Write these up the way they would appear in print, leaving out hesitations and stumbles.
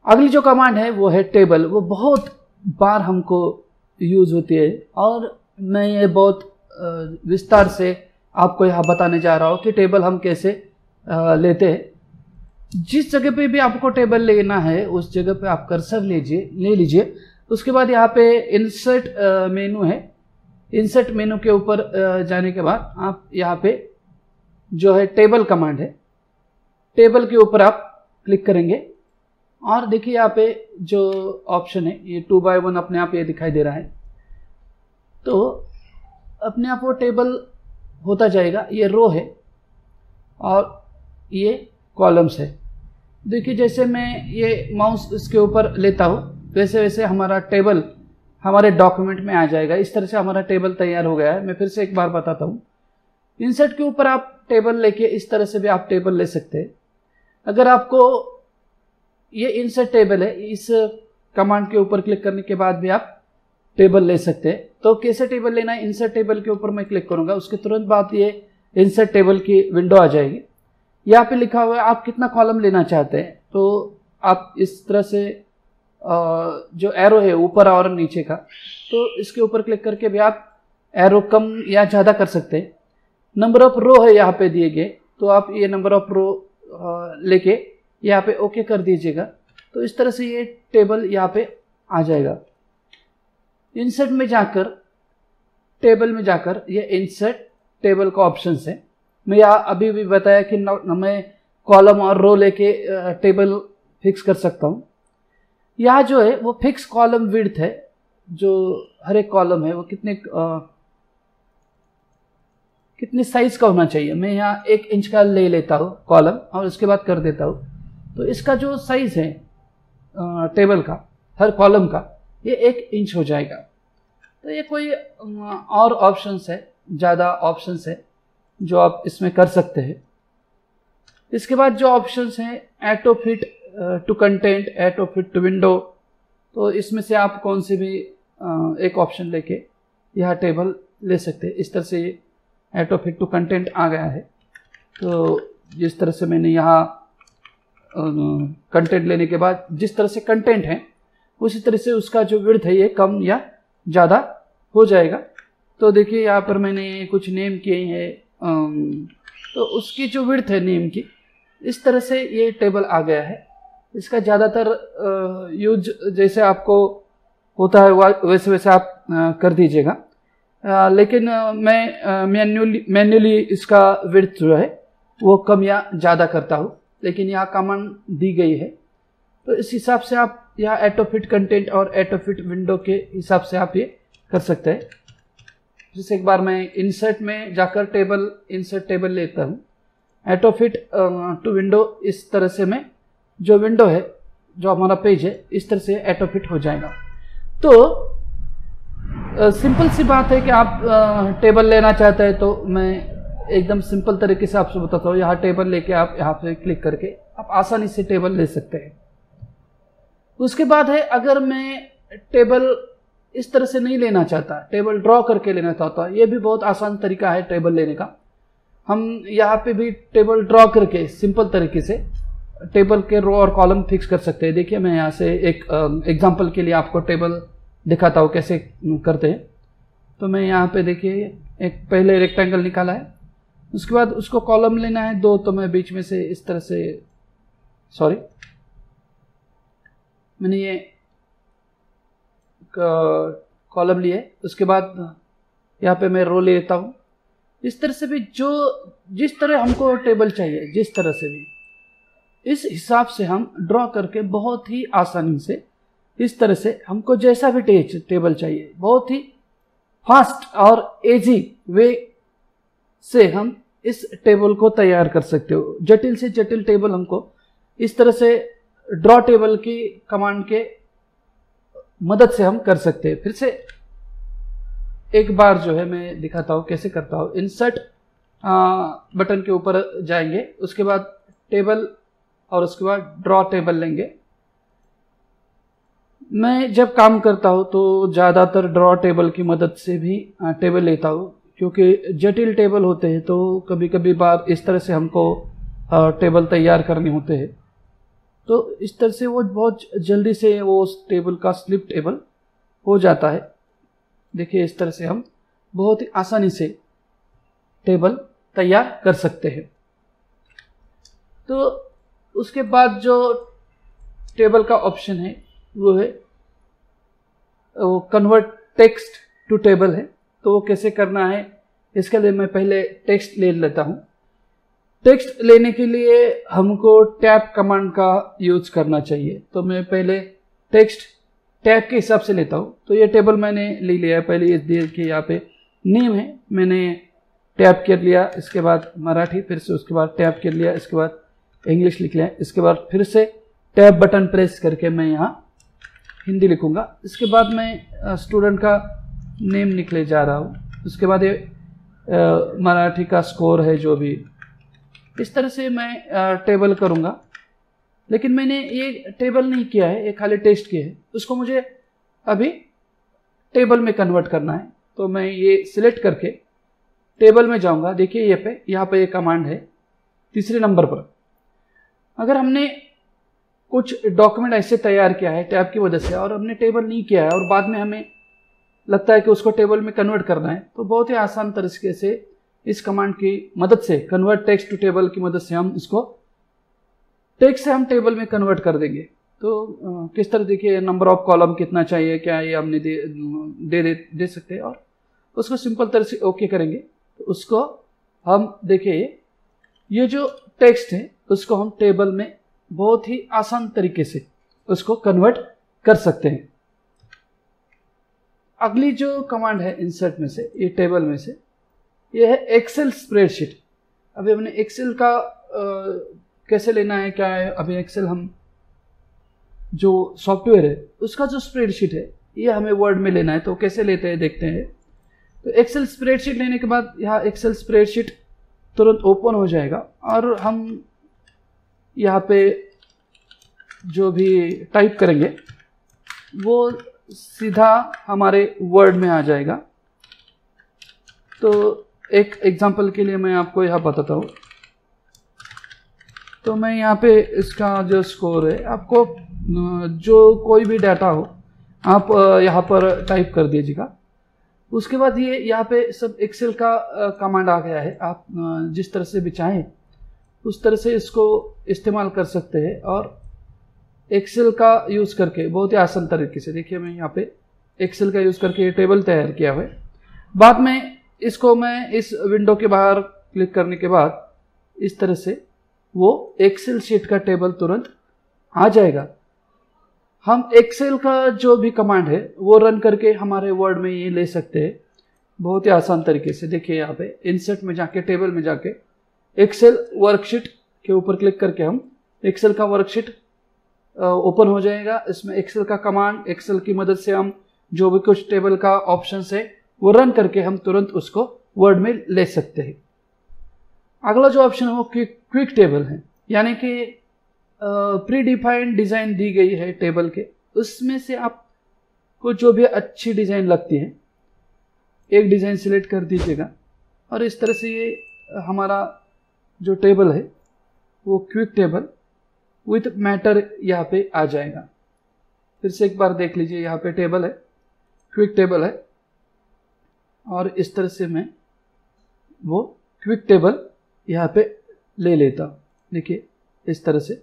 अगली जो कमांड है वो है टेबल। वो बहुत बार हमको यूज होती है और मैं ये बहुत विस्तार से आपको यहाँ बताने जा रहा हूँ कि टेबल हम कैसे लेते हैं। जिस जगह पे भी आपको टेबल लेना है उस जगह पे आप कर्सर ले लीजिए। उसके बाद यहाँ पे इंसर्ट मेनू है। इंसर्ट मेनू के ऊपर जाने के बाद आप यहाँ पे जो है टेबल कमांड है, टेबल के ऊपर आप क्लिक करेंगे और देखिए यहाँ पे जो ऑप्शन है ये 2 by 1 अपने आप ये दिखाई दे रहा है। तो अपने आप वो टेबल होता जाएगा। ये रो है और ये कॉलम्स है। देखिए जैसे मैं ये माउस इसके ऊपर लेता हूँ वैसे वैसे हमारा टेबल हमारे डॉक्यूमेंट में आ जाएगा। इस तरह से हमारा टेबल तैयार हो गया है। मैं फिर से एक बार बताता हूँ। इंसर्ट के ऊपर आप टेबल लेके इस तरह से भी आप टेबल ले सकते हैं। अगर आपको ये इंसर्ट टेबल है, इस कमांड के ऊपर क्लिक करने के बाद भी आप टेबल ले सकते हैं। तो कैसे टेबल लेना है, इंसर्ट टेबल के ऊपर मैं क्लिक करूंगा, उसके तुरंत बाद ये इंसर्ट टेबल की विंडो आ जाएगी। यहाँ पे लिखा हुआ है आप कितना कॉलम लेना चाहते हैं। तो आप इस तरह से जो एरो है ऊपर और नीचे का, तो इसके ऊपर क्लिक करके भी आप एरो कम या ज़्यादा कर सकते हैं। नंबर ऑफ रो है यहाँ पे दिए गए, तो आप ये नंबर ऑफ रो लेके यहाँ पे ओके कर दीजिएगा। तो इस तरह से ये टेबल यहाँ पे आ जाएगा। इंसर्ट में जाकर टेबल में जाकर ये इंसर्ट टेबल का ऑप्शन है। मैं यहाँ अभी भी बताया कि मैं कॉलम और रो लेके टेबल फिक्स कर सकता हूँ। यहाँ जो है वो फिक्स कॉलम विड्थ है, जो हर एक कॉलम है वो कितने साइज का होना चाहिए। मैं यहाँ 1 इंच का ले लेता हूँ कॉलम और उसके बाद कर देता हूँ। तो इसका जो साइज है टेबल का हर कॉलम का ये 1 इंच हो जाएगा। तो ये कोई और ऑप्शंस है, ज़्यादा ऑप्शंस है जो आप इसमें कर सकते हैं। इसके बाद जो ऑप्शंस हैं add to fit to content, add to fit to window, तो इसमें से आप कौन से भी एक ऑप्शन लेके यह टेबल ले सकते हैं। इस तरह से ये add to fit to content आ गया है। तो जिस तरह से मैंने यहाँ कंटेंट लेने के बाद जिस तरह से कंटेंट है उसी तरह से उसका जो विड्थ है ये कम या ज़्यादा हो जाएगा। तो देखिए यहाँ पर मैंने कुछ नेम किए हैं, तो उसकी जो विड्थ है नेम की इस तरह से ये टेबल आ गया है। इसका ज़्यादातर यूज जैसे आपको होता है वैसे वैसे आप कर दीजिएगा। लेकिन मैं मैन्युअली इसका विड्थ जो है वो कम या ज़्यादा करता हूँ। लेकिन यहाँ कमांड दी गई है तो इस हिसाब से आप यहाँ ऐड टू फिट कंटेंट और ऐड टू फिट विंडो के हिसाब से आप ये कर सकते हैं। जैसे एक बार मैं इंसर्ट में जाकर इंसर्ट टेबल लेता हूँ, add to fit to window, इस तरह से मैं जो विंडो है जो हमारा पेज है इस तरह से ऐड टू फिट हो जाएगा। तो सिंपल सी बात है कि आप टेबल लेना चाहते हैं तो मैं एकदम सिंपल तरीके से आपसे बताता हूँ। यहाँ टेबल लेके आप यहाँ पे क्लिक करके आप आसानी से टेबल ले सकते हैं। उसके बाद है अगर मैं टेबल इस तरह से नहीं लेना चाहता, टेबल ड्रॉ करके लेना चाहता, ये भी बहुत आसान तरीका है टेबल लेने का। हम यहाँ पे भी टेबल ड्रॉ करके सिंपल तरीके से टेबल के रो और कॉलम फिक्स कर सकते हैं। देखिए मैं यहाँ से एक एग्जांपल के लिए आपको टेबल दिखाता हूँ कैसे करते हैं। तो मैं यहाँ पे देखिए एक पहले रेक्टेंगल निकाला है, उसके बाद उसको कॉलम लेना है 2, तो मैं बीच में से इस तरह से मैंने ये कॉलम लिए। उसके बाद यहाँ पे मैं रो ले लेता हूँ। इस तरह से भी जिस तरह हमको टेबल चाहिए, जिस तरह से भी इस हिसाब से हम ड्रॉ करके बहुत ही आसानी से इस तरह से हमको जैसा भी टेबल चाहिए बहुत ही फास्ट और इजी वे से हम इस टेबल को तैयार कर सकते हो। जटिल से जटिल टेबल हमको इस तरह से ड्रॉ टेबल की कमांड के मदद से हम कर सकते हैं। फिर से एक बार जो है मैं दिखाता हूँ कैसे करता हूँ। इंसर्ट बटन के ऊपर जाएंगे, उसके बाद टेबल और उसके बाद ड्रॉ टेबल लेंगे। मैं जब काम करता हूँ तो ज़्यादातर ड्रॉ टेबल की मदद से भी टेबल लेता हूँ, क्योंकि जटिल टेबल होते हैं तो कभी कभी बार इस तरह से हमको टेबल तैयार करने होते हैं। तो इस तरह से वो बहुत जल्दी से वो उस टेबल का स्लिप टेबल हो जाता है। देखिए इस तरह से हम बहुत ही आसानी से टेबल तैयार कर सकते हैं। तो उसके बाद जो टेबल का ऑप्शन है वो है वो कन्वर्ट टेक्स्ट टू टेबल है। तो वो कैसे करना है, इसके लिए मैं पहले टेक्स्ट ले लेता हूँ। टेक्स्ट लेने के लिए हमको टैब कमांड का यूज करना चाहिए। तो मैं पहले टेक्स्ट टैब के हिसाब से लेता हूँ। तो ये टेबल मैंने ले लिया है। पहले ये देखिए यहाँ पे नेम है, मैंने टैब कर लिया, इसके बाद मराठी, फिर से उसके बाद टैब कर लिया, इसके बाद इंग्लिश लिख लिया, इसके बाद फिर से टैब बटन प्रेस करके मैं यहाँ हिंदी लिखूंगा। इसके बाद मैं स्टूडेंट का नेम निकले जा रहा हूँ। उसके बाद ये मराठी का स्कोर है जो भी, इस तरह से मैं टेबल करूँगा। लेकिन मैंने ये टेबल नहीं किया है, ये खाली टेक्स्ट किया है। उसको मुझे अभी टेबल में कन्वर्ट करना है। तो मैं ये सिलेक्ट करके टेबल में जाऊँगा। देखिए यहाँ पे ये कमांड है तीसरे नंबर पर। अगर हमने कुछ डॉक्यूमेंट ऐसे तैयार किया है टैब की वजह से और हमने टेबल नहीं किया है और बाद में हमें लगता है कि उसको टेबल में कन्वर्ट करना है, तो बहुत ही आसान तरीके से इस कमांड की मदद से, कन्वर्ट टेक्स्ट टू टेबल की मदद से हम इसको टेक्स्ट से हम टेबल में कन्वर्ट कर देंगे। तो किस तरह, देखिए नंबर ऑफ कॉलम कितना चाहिए, क्या ये हमने दे सकते हैं और उसको सिंपल तरह से ओके करेंगे। तो उसको हम देखिए ये जो टेक्स्ट है उसको हम टेबल में बहुत ही आसान तरीके से उसको कन्वर्ट कर सकते हैं। अगली जो कमांड है इंसर्ट में से, ये टेबल में से, ये है एक्सेल स्प्रेडशीट। अभी हमने एक्सेल का कैसे लेना है, क्या है, अभी एक्सेल हम जो सॉफ्टवेयर है उसका जो स्प्रेडशीट है ये हमें वर्ड में लेना है। तो कैसे लेते हैं देखते हैं। तो एक्सेल स्प्रेडशीट लेने के बाद यहाँ एक्सेल स्प्रेडशीट तुरंत ओपन हो जाएगा और हम यहाँ पे जो भी टाइप करेंगे वो सीधा हमारे वर्ड में आ जाएगा। तो एक एग्जांपल के लिए मैं आपको यहाँ बताता हूँ। तो मैं यहाँ पे इसका जो स्कोर है, आपको जो कोई भी डाटा हो आप यहाँ पर टाइप कर दीजिएगा। उसके बाद ये यहाँ पे सब एक्सेल का कमांड आ गया है। आप जिस तरह से भी चाहें उस तरह से इसको इस्तेमाल कर सकते हैं और एक्सेल का यूज़ करके बहुत ही आसान तरीके से, देखिए मैं यहाँ पे एक्सेल का यूज़ करके ये टेबल तैयार किया हुआ है। बाद में इसको मैं इस विंडो के बाहर क्लिक करने के बाद इस तरह से वो एक्सेल शीट का टेबल तुरंत आ जाएगा। हम एक्सेल का जो भी कमांड है वो रन करके हमारे वर्ड में ये ले सकते हैं बहुत ही आसान तरीके से। देखिए यहाँ पे इंसर्ट में जाके, टेबल में जाके एक्सेल वर्कशीट के ऊपर क्लिक करके हम एक्सेल का वर्कशीट ओपन हो जाएगा। इसमें एक्सेल का कमांड, एक्सेल की मदद से हम जो भी कुछ टेबल का ऑप्शन है वो रन करके हम तुरंत उसको वर्ड में ले सकते हैं। अगला जो ऑप्शन है वो क्विक टेबल है, यानी कि प्री डिफाइंड डिज़ाइन दी गई है टेबल के, उसमें से आपको जो भी अच्छी डिज़ाइन लगती है एक डिज़ाइन सिलेक्ट कर दीजिएगा और इस तरह से ये हमारा जो टेबल है वो क्विक टेबल विथ मैटर यहाँ पे आ जाएगा। फिर से एक बार देख लीजिए, यहाँ पे टेबल है, क्विक टेबल है और इस तरह से मैं वो क्विक टेबल यहाँ पे ले लेता हूँ। देखिए इस तरह से।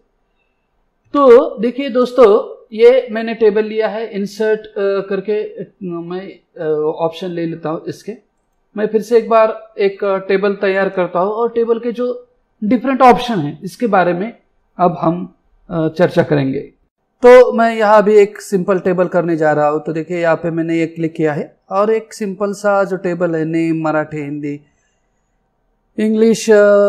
तो देखिए दोस्तों, ये मैंने टेबल लिया है, इंसर्ट करके मैं ऑप्शन ले लेता हूँ इसके। मैं फिर से एक बार एक टेबल तैयार करता हूँ और टेबल के जो डिफरेंट ऑप्शन हैं इसके बारे में अब हम चर्चा करेंगे। तो मैं यहाँ भी एक सिंपल टेबल करने जा रहा हूँ। तो देखिए यहाँ पे मैंने ये क्लिक किया है और एक सिंपल सा जो टेबल है, नेम, मराठी, हिंदी, इंग्लिश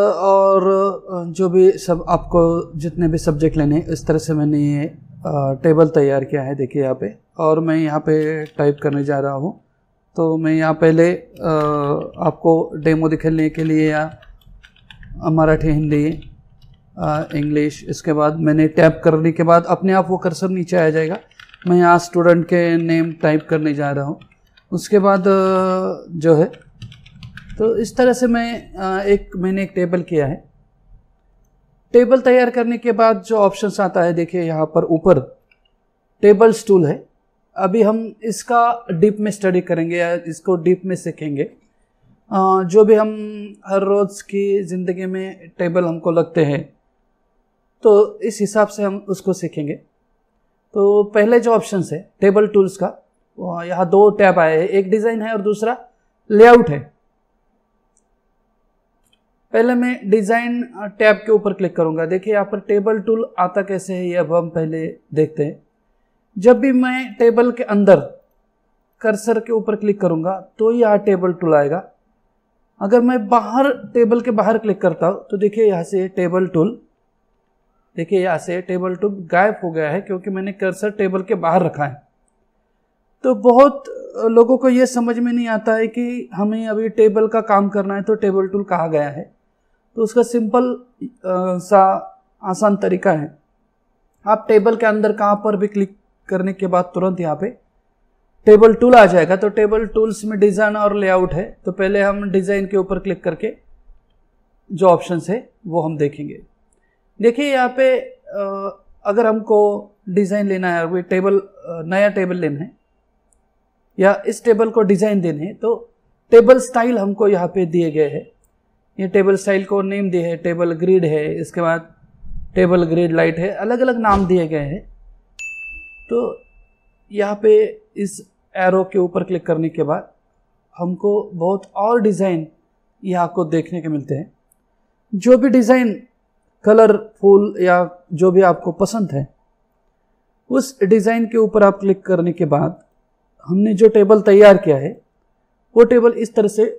और जो भी सब आपको जितने भी सब्जेक्ट लेने हैं, इस तरह से मैंने ये टेबल तैयार किया है। देखिए यहाँ पे, और मैं यहाँ पे टाइप करने जा रहा हूँ। तो मैं यहाँ पहले आपको डेमो दिखाने के लिए या मराठी, हिंदी, इंग्लिश, इसके बाद मैंने टैप करने के बाद अपने आप वो कर्सर नीचे आ जाएगा। मैं यहाँ स्टूडेंट के नेम टाइप करने जा रहा हूँ। उसके बाद जो है, तो इस तरह से मैंने एक टेबल किया है। टेबल तैयार करने के बाद जो ऑप्शंस आता है, देखिए यहाँ पर ऊपर टेबल्स टूल है। अभी हम इसका डीप में स्टडी करेंगे या इसको डीप में सीखेंगे। जो भी हम हर रोज़ की ज़िंदगी में टेबल हमको लगते हैं, तो इस हिसाब से हम उसको सीखेंगे। तो पहले जो ऑप्शंस है टेबल टूल्स का, यहाँ 2 टैब आए हैं, एक डिज़ाइन है और दूसरा लेआउट है। पहले मैं डिज़ाइन टैब के ऊपर क्लिक करूंगा। देखिए यहाँ पर टेबल टूल आता कैसे है ये अब हम पहले देखते हैं। जब भी मैं टेबल के अंदर कर्सर के ऊपर क्लिक करूंगा तो यहाँ टेबल टूल आएगा। अगर मैं बाहर टेबल के बाहर क्लिक करता हूँ तो देखिए यहाँ से टेबल टूल, देखिए यहाँ से टेबल टूल गायब हो गया है क्योंकि मैंने कर्सर टेबल के बाहर रखा है। तो बहुत लोगों को ये समझ में नहीं आता है कि हमें अभी टेबल का काम करना है तो टेबल टूल कहाँ गया है। तो उसका सिंपल सा आसान तरीका है, आप टेबल के अंदर कहाँ पर भी क्लिक करने के बाद तुरंत यहाँ पे टेबल टूल आ जाएगा। तो टेबल टूल्स में डिज़ाइन और लेआउट है, तो पहले हम डिज़ाइन के ऊपर क्लिक करके जो ऑप्शंस है वो हम देखेंगे। देखिए यहाँ पे अगर हमको डिज़ाइन लेना है, कोई टेबल नया टेबल लेना है या इस टेबल को डिज़ाइन देने हैं, तो टेबल स्टाइल हमको यहाँ पे दिए गए हैं। ये टेबल स्टाइल को नेम दिए है, टेबल ग्रिड है, इसके बाद टेबल ग्रिड लाइट है, अलग अलग नाम दिए गए हैं। तो यहाँ पे इस एरो के ऊपर क्लिक करने के बाद हमको बहुत और डिज़ाइन यहाँ को देखने के मिलते हैं। जो भी डिज़ाइन कलरफुल या जो भी आपको पसंद है उस डिज़ाइन के ऊपर आप क्लिक करने के बाद हमने जो टेबल तैयार किया है वो टेबल इस तरह से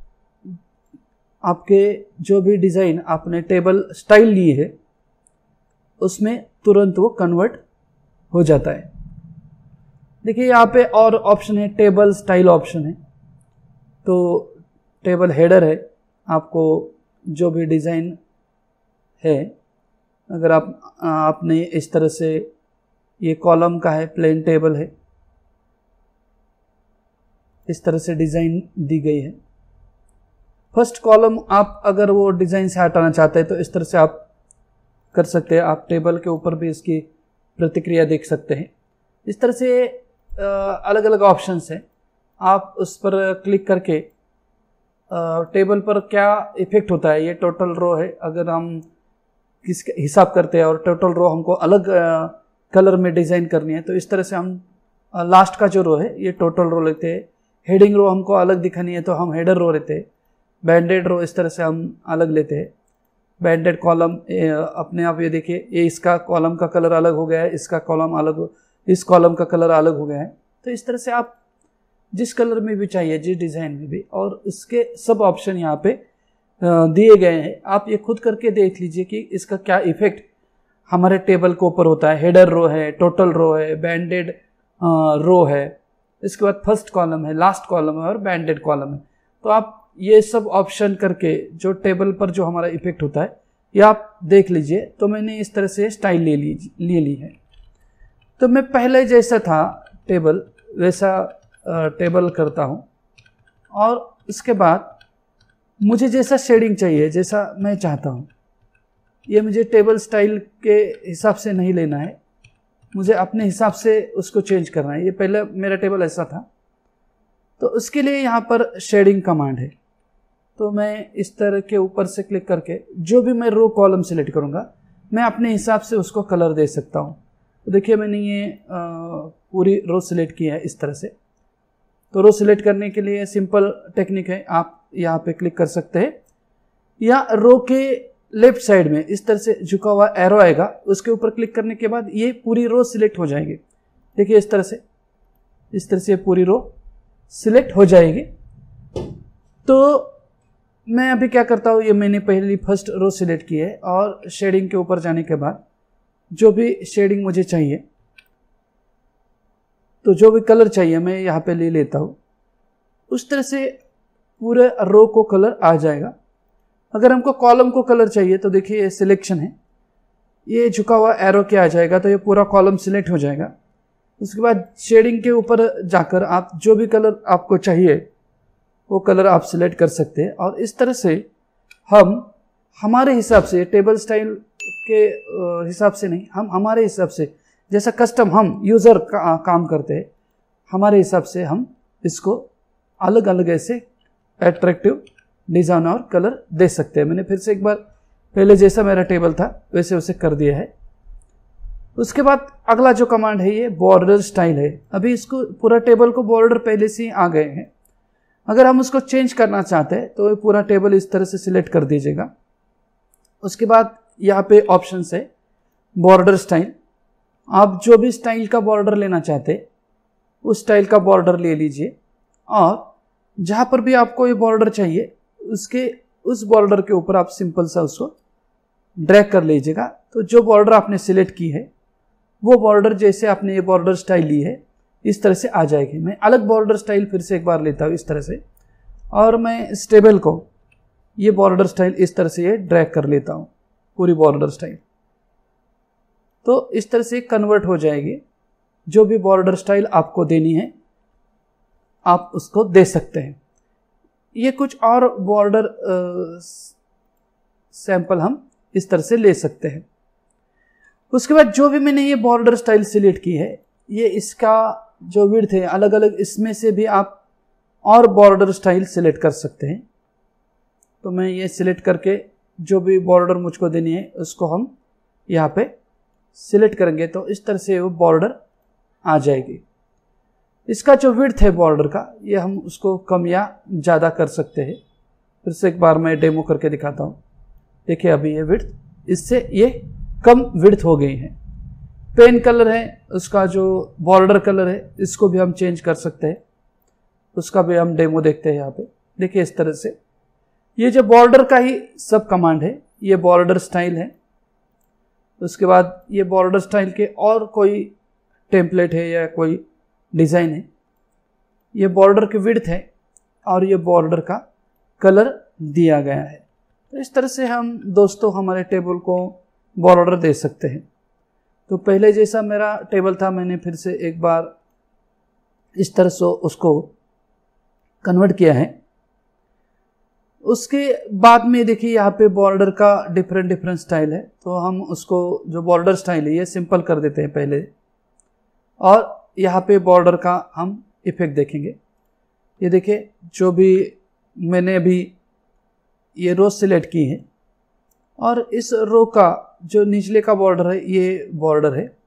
आपके जो भी डिज़ाइन आपने टेबल स्टाइल ली है उसमें तुरंत वो कन्वर्ट हो जाता है। देखिए यहाँ पे और ऑप्शन है, टेबल स्टाइल ऑप्शन है। तो टेबल हेडर है, आपको जो भी डिज़ाइन है, अगर आपने इस तरह से, ये कॉलम का है, प्लेन टेबल है, इस तरह से डिज़ाइन दी गई है। फर्स्ट कॉलम आप अगर वो डिज़ाइन से हटाना चाहते हैं तो इस तरह से आप कर सकते हैं। आप टेबल के ऊपर भी इसकी प्रतिक्रिया देख सकते हैं। इस तरह से अलग अलग ऑप्शंस हैं, आप उस पर क्लिक करके टेबल पर क्या इफेक्ट होता है। ये टोटल रो है, अगर हम किस हिसाब करते हैं और टोटल रो हमको अलग कलर में डिज़ाइन करनी है तो इस तरह से हम लास्ट का जो रो है ये टोटल रो लेते हैं। हेडिंग रो हमको अलग दिखानी है तो हम हेडर रो लेते हैं। बैंडेड रो इस तरह से हम अलग लेते हैं। बैंडेड कॉलम अपने आप, ये देखिए ये इसका कॉलम का कलर अलग हो गया है, इसका कॉलम अलग, इस कॉलम का कलर अलग हो गया है। तो इस तरह से आप जिस कलर में भी चाहिए, जिस डिज़ाइन में भी, और इसके सब ऑप्शन यहाँ पे दिए गए हैं। आप ये खुद करके देख लीजिए कि इसका क्या इफेक्ट हमारे टेबल के ऊपर होता है। हेडर रो है, टोटल रो है, बैंडेड रो है, इसके बाद फर्स्ट कॉलम है, लास्ट कॉलम है और बैंडेड कॉलम है। तो आप ये सब ऑप्शन करके जो टेबल पर जो हमारा इफेक्ट होता है ये आप देख लीजिए। तो मैंने इस तरह से स्टाइल ले ली है। तो मैं पहले जैसा था टेबल वैसा टेबल करता हूँ, और इसके बाद मुझे जैसा शेडिंग चाहिए, जैसा मैं चाहता हूँ, ये मुझे टेबल स्टाइल के हिसाब से नहीं लेना है, मुझे अपने हिसाब से उसको चेंज करना है। ये पहले मेरा टेबल ऐसा था, तो उसके लिए यहाँ पर शेडिंग कमांड है। तो मैं इस तरह के ऊपर से क्लिक करके जो भी मैं रो कॉलम सेलेक्ट करूँगा मैं अपने हिसाब से उसको कलर दे सकता हूँ। तो देखिए मैंने ये पूरी रो सिलेक्ट की है इस तरह से। तो रो सिलेक्ट करने के लिए सिंपल टेक्निक है, आप यहाँ पे क्लिक कर सकते हैं, या रो के लेफ्ट साइड में इस तरह से झुका हुआ एरो आएगा, उसके ऊपर क्लिक करने के बाद ये पूरी रो सिलेक्ट हो जाएगी। देखिए इस तरह से पूरी रो सिलेक्ट हो जाएगी। तो मैं अभी क्या करता हूँ, ये मैंने पहली फर्स्ट रो सिलेक्ट की है और शेडिंग के ऊपर जाने के बाद जो भी शेडिंग मुझे चाहिए, तो जो भी कलर चाहिए मैं यहाँ पे ले लेता हूँ। उस तरह से पूरे रो को कलर आ जाएगा। अगर हमको कॉलम को कलर चाहिए तो देखिए ये सिलेक्शन है, ये झुका हुआ एरो के आ जाएगा तो ये पूरा कॉलम सिलेक्ट हो जाएगा। उसके बाद शेडिंग के ऊपर जाकर आप जो भी कलर आपको चाहिए वो कलर आप सिलेक्ट कर सकते हैं। और इस तरह से हम हमारे हिसाब से टेबल स्टाइल के हिसाब से नहीं, हम हमारे हिसाब से जैसा कस्टम हम यूज़र काम करते हैं, हमारे हिसाब से हम इसको अलग अलग ऐसे एट्रैक्टिव डिज़ाइन और कलर दे सकते हैं। मैंने फिर से एक बार पहले जैसा मेरा टेबल था वैसे वैसे कर दिया है। उसके बाद अगला जो कमांड है ये बॉर्डर स्टाइल है। अभी इसको पूरा टेबल को बॉर्डर पहले से ही आ गए हैं, अगर हम उसको चेंज करना चाहते हैं तो पूरा टेबल इस तरह से सिलेक्ट कर दीजिएगा। उसके बाद यहाँ पे ऑप्शन है बॉर्डर स्टाइल, आप जो भी स्टाइल का बॉर्डर लेना चाहते हैं उस स्टाइल का बॉर्डर ले लीजिए, और जहाँ पर भी आपको ये बॉर्डर चाहिए उसके उस बॉर्डर के ऊपर आप सिंपल सा उसको ड्रैग कर लीजिएगा। तो जो बॉर्डर आपने सिलेक्ट की है वो बॉर्डर जैसे आपने ये बॉर्डर स्टाइल ली है इस तरह से आ जाएगी। मैं अलग बॉर्डर स्टाइल फिर से एक बार लेता हूँ इस तरह से, और मैं इस टेबल को ये बॉर्डर स्टाइल इस तरह से ये ड्रैग कर लेता हूँ पूरी बॉर्डर स्टाइल। तो इस तरह से कन्वर्ट हो जाएगी। जो भी बॉर्डर स्टाइल आपको देनी है आप उसको दे सकते हैं। ये कुछ और बॉर्डर सैंपल हम इस तरह से ले सकते हैं। उसके बाद जो भी मैंने ये बॉर्डर स्टाइल सिलेक्ट की है, ये इसका जो विड्थ है अलग अलग, इसमें से भी आप और बॉर्डर स्टाइल सिलेक्ट कर सकते हैं। तो मैं ये सिलेक्ट करके जो भी बॉर्डर मुझको देनी है उसको हम यहाँ पे सिलेक्ट करेंगे तो इस तरह से वो बॉर्डर आ जाएगी। इसका जो विड्थ है बॉर्डर का ये हम उसको कम या ज़्यादा कर सकते हैं। फिर से एक बार मैं डेमो करके दिखाता हूँ। देखिए अभी ये विड्थ, इससे ये कम विड्थ हो गई है। पेन कलर है, उसका जो बॉर्डर कलर है इसको भी हम चेंज कर सकते हैं, उसका भी हम डेमो देखते हैं यहाँ पे। देखिए इस तरह से ये जो बॉर्डर का ही सब कमांड है, ये बॉर्डर स्टाइल है। उसके बाद ये बॉर्डर स्टाइल के और कोई टेम्पलेट है या कोई डिज़ाइन है, ये बॉर्डर की विड्थ है और ये बॉर्डर का कलर दिया गया है। तो इस तरह से हम दोस्तों हमारे टेबल को बॉर्डर दे सकते हैं। तो पहले जैसा मेरा टेबल था मैंने फिर से एक बार इस तरह से उसको कन्वर्ट किया है। उसके बाद में देखिए यहाँ पे बॉर्डर का डिफरेंट स्टाइल है, तो हम उसको जो बॉर्डर स्टाइल है ये सिंपल कर देते हैं पहले, और यहाँ पे बॉर्डर का हम इफेक्ट देखेंगे। ये देखिए जो भी मैंने अभी ये रो सिलेक्ट की है और इस रो का जो निचले का बॉर्डर है ये बॉर्डर है।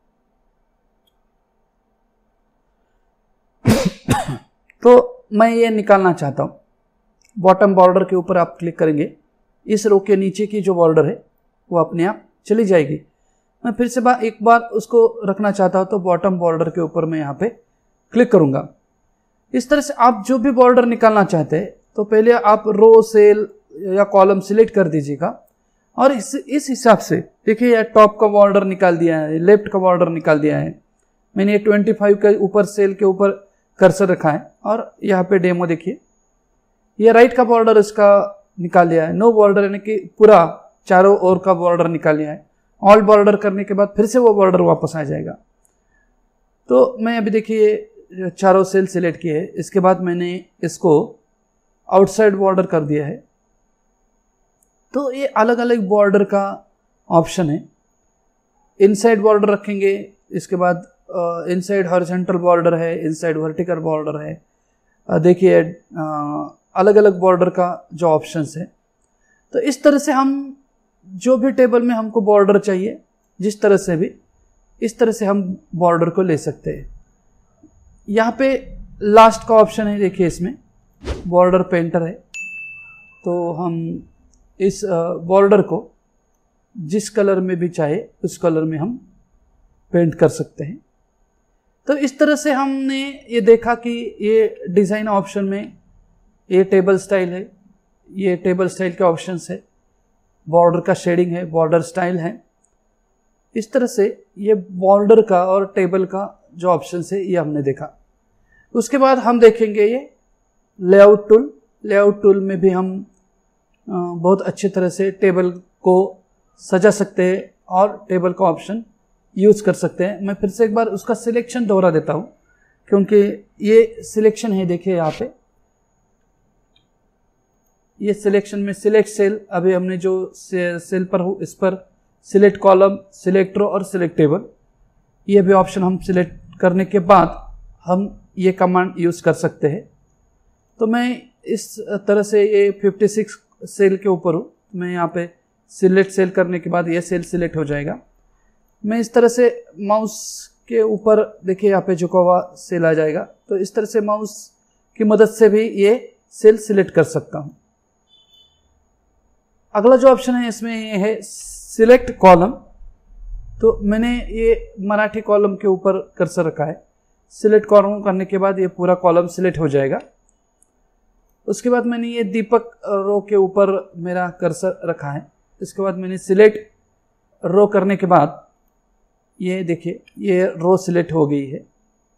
तो मैं ये निकालना चाहता हूँ। बॉटम बॉर्डर के ऊपर आप क्लिक करेंगे, इस रो के नीचे की जो बॉर्डर है वो अपने आप चली जाएगी। मैं फिर से एक बार उसको रखना चाहता हूँ तो बॉटम बॉर्डर के ऊपर मैं यहाँ पे क्लिक करूँगा। इस तरह से आप जो भी बॉर्डर निकालना चाहते हैं तो पहले आप रो, सेल या कॉलम सिलेक्ट कर दीजिएगा, और इस हिसाब से देखिए यार टॉप का बॉर्डर निकाल दिया है, लेफ्ट का बॉर्डर निकाल दिया है। मैंने ये 25 के ऊपर सेल के ऊपर कर्सर रखा है, और यहाँ पे डेमो देखिए ये राइट का बॉर्डर इसका निकाल लिया है। नो बॉर्डर यानी कि पूरा चारों ओर का बॉर्डर निकाल लिया है। ऑल बॉर्डर करने के बाद फिर से वो बॉर्डर वापस आ जाएगा। तो मैं अभी देखिए चारों सेल सिलेक्ट किए है, इसके बाद मैंने इसको आउटसाइड बॉर्डर कर दिया है। तो ये अलग अलग बॉर्डर का ऑप्शन है। इनसाइड बॉर्डर रखेंगे, इसके बाद इनसाइड हॉरिजॉन्टल बॉर्डर है, इनसाइड वर्टिकल बॉर्डर है। देखिए अलग अलग बॉर्डर का जो ऑप्शंस है। तो इस तरह से हम जो भी टेबल में हमको बॉर्डर चाहिए जिस तरह से भी, इस तरह से हम बॉर्डर को ले सकते हैं। यहाँ पे लास्ट का ऑप्शन है, देखिए इसमें बॉर्डर पेंटर है। तो हम इस बॉर्डर को जिस कलर में भी चाहे उस कलर में हम पेंट कर सकते हैं। तो इस तरह से हमने ये देखा कि ये डिज़ाइन ऑप्शन में ये टेबल स्टाइल है, ये टेबल स्टाइल के ऑप्शंस है, बॉर्डर का शेडिंग है, बॉर्डर स्टाइल है। इस तरह से ये बॉर्डर का और टेबल का जो ऑप्शंस है ये हमने देखा। उसके बाद हम देखेंगे ये लेआउट टूल। लेआउट टूल में भी हम बहुत अच्छी तरह से टेबल को सजा सकते हैं और टेबल का ऑप्शन यूज़ कर सकते हैं। मैं फिर से एक बार उसका सिलेक्शन दोहरा देता हूँ, क्योंकि ये सिलेक्शन है। देखिए यहाँ पे ये सिलेक्शन में सिलेक्ट सेल, अभी हमने जो सेल पर हो इस पर सिलेक्ट कॉलम, सिलेक्ट रो और सिलेक्ट टेबल, ये भी ऑप्शन हम सिलेक्ट करने के बाद हम ये कमांड यूज़ कर सकते हैं। तो मैं इस तरह से ये 56 सेल के ऊपर हूँ, मैं यहाँ पे सिलेक्ट सेल करने के बाद ये सेल सिलेक्ट हो जाएगा। मैं इस तरह से माउस के ऊपर देखिए यहाँ पे झुका हुआ सेल आ जाएगा, तो इस तरह से माउस की मदद से भी ये सेल सिलेक्ट कर सकता हूँ। अगला जो ऑप्शन है इसमें ये है सिलेक्ट कॉलम। तो मैंने ये मराठी कॉलम के ऊपर कर्सर रखा है। सिलेक्ट कॉलम करने के बाद ये पूरा कॉलम सिलेक्ट हो जाएगा। उसके बाद मैंने ये दीपक रो के ऊपर मेरा कर्सर रखा है। इसके बाद मैंने सिलेक्ट रो करने के बाद ये देखिए ये रो सिलेक्ट हो गई है।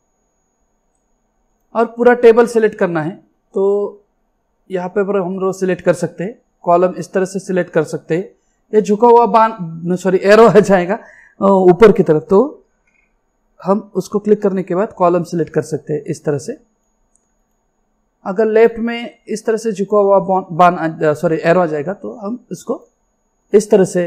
और पूरा टेबल सिलेक्ट करना है तो यहाँ पे पर हम रो सिलेक्ट कर सकते हैं, कॉलम इस तरह से सिलेक्ट कर सकते हैं। ये झुका हुआ एरो आ जाएगा ऊपर की तरफ, तो हम उसको क्लिक करने के बाद कॉलम सिलेक्ट कर सकते हैं इस तरह से। अगर लेफ्ट में इस तरह से झुका हुआ एरो आ जाएगा तो हम इसको इस तरह से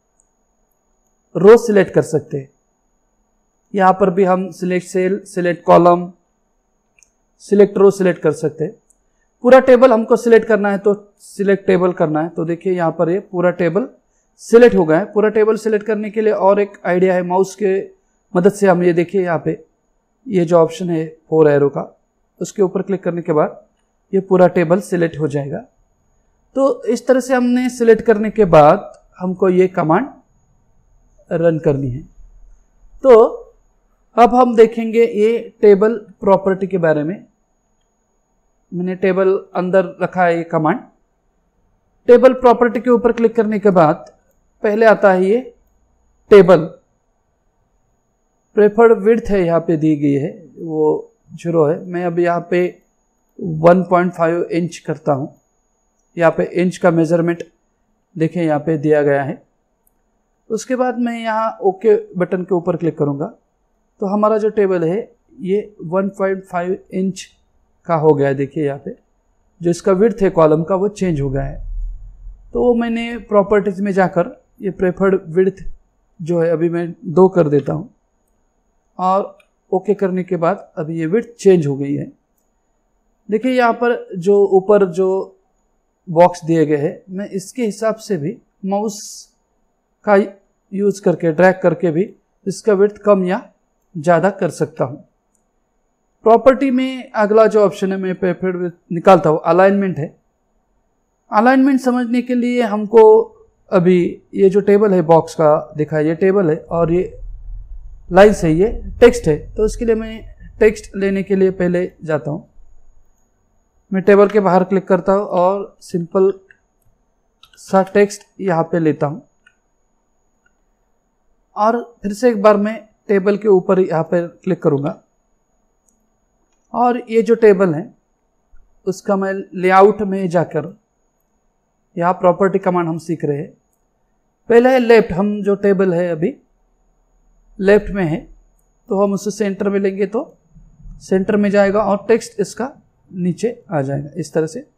रो सिलेक्ट कर सकते हैं। यहाँ पर भी हम select cell, select column, select row select कर सकते हैं। पूरा टेबल हमको सिलेक्ट करना है तो सिलेक्ट टेबल करना है, तो देखिए यहाँ पर ये पूरा टेबल सिलेक्ट हो गया है। पूरा टेबल सिलेक्ट करने के लिए और एक आइडिया है, माउस के मदद से हम ये देखिए यहाँ पे ये जो ऑप्शन है 4 एरो का, उसके ऊपर क्लिक करने के बाद ये पूरा टेबल सिलेक्ट हो जाएगा। तो इस तरह से हमने सिलेक्ट करने के बाद हमको ये कमांड रन करनी है। तो अब हम देखेंगे ये टेबल प्रॉपर्टी के बारे में। मैंने टेबल अंदर रखा है ये कमांड। टेबल प्रॉपर्टी के ऊपर क्लिक करने के बाद पहले आता है ये टेबल प्रेफर्ड विड्थ है, यहाँ पे दी गई है वो 0 है। मैं अब यहाँ पे 1.5 इंच करता हूँ। यहाँ पे इंच का मेजरमेंट देखें यहाँ पे दिया गया है। उसके बाद मैं यहाँ ओके बटन के ऊपर क्लिक करूँगा तो हमारा जो टेबल है ये 1.5 इंच का हो गया है। देखिए यहाँ पे जो इसका विड्थ है कॉलम का वो चेंज हो गया है। तो मैंने प्रॉपर्टीज में जाकर ये प्रेफर्ड विड्थ जो है अभी मैं 2 कर देता हूँ और ओके करने के बाद अभी ये विड्थ चेंज हो गई है। देखिए यहाँ पर जो ऊपर जो बॉक्स दिए गए हैं मैं इसके हिसाब से भी माउस का यूज करके ड्रैग करके भी इसका विड्थ कम या ज़्यादा कर सकता हूँ। प्रॉपर्टी में अगला जो ऑप्शन है मैं प्रेफर्ड विड्थ निकालता हूँ, अलाइनमेंट है। अलाइनमेंट समझने के लिए हमको अभी ये जो टेबल है बॉक्स का दिखा ये टेबल है और ये लाइन से ये टेक्स्ट है, तो इसके लिए मैं टेक्स्ट लेने के लिए पहले जाता हूँ। मैं टेबल के बाहर क्लिक करता हूँ और सिंपल सा टेक्स्ट यहाँ पे लेता हूँ और फिर से एक बार मैं टेबल के ऊपर यहाँ पे क्लिक करूँगा और ये जो टेबल है उसका मैं लेआउट में जाकर यहाँ प्रॉपर्टी कमांड हम सीख रहे हैं। पहले है लेफ्ट, हम जो टेबल है अभी लेफ्ट में है तो हम उसे सेंटर में लेंगे तो सेंटर में जाएगा और टेक्स्ट इसका नीचे आ जाएगा इस तरह से।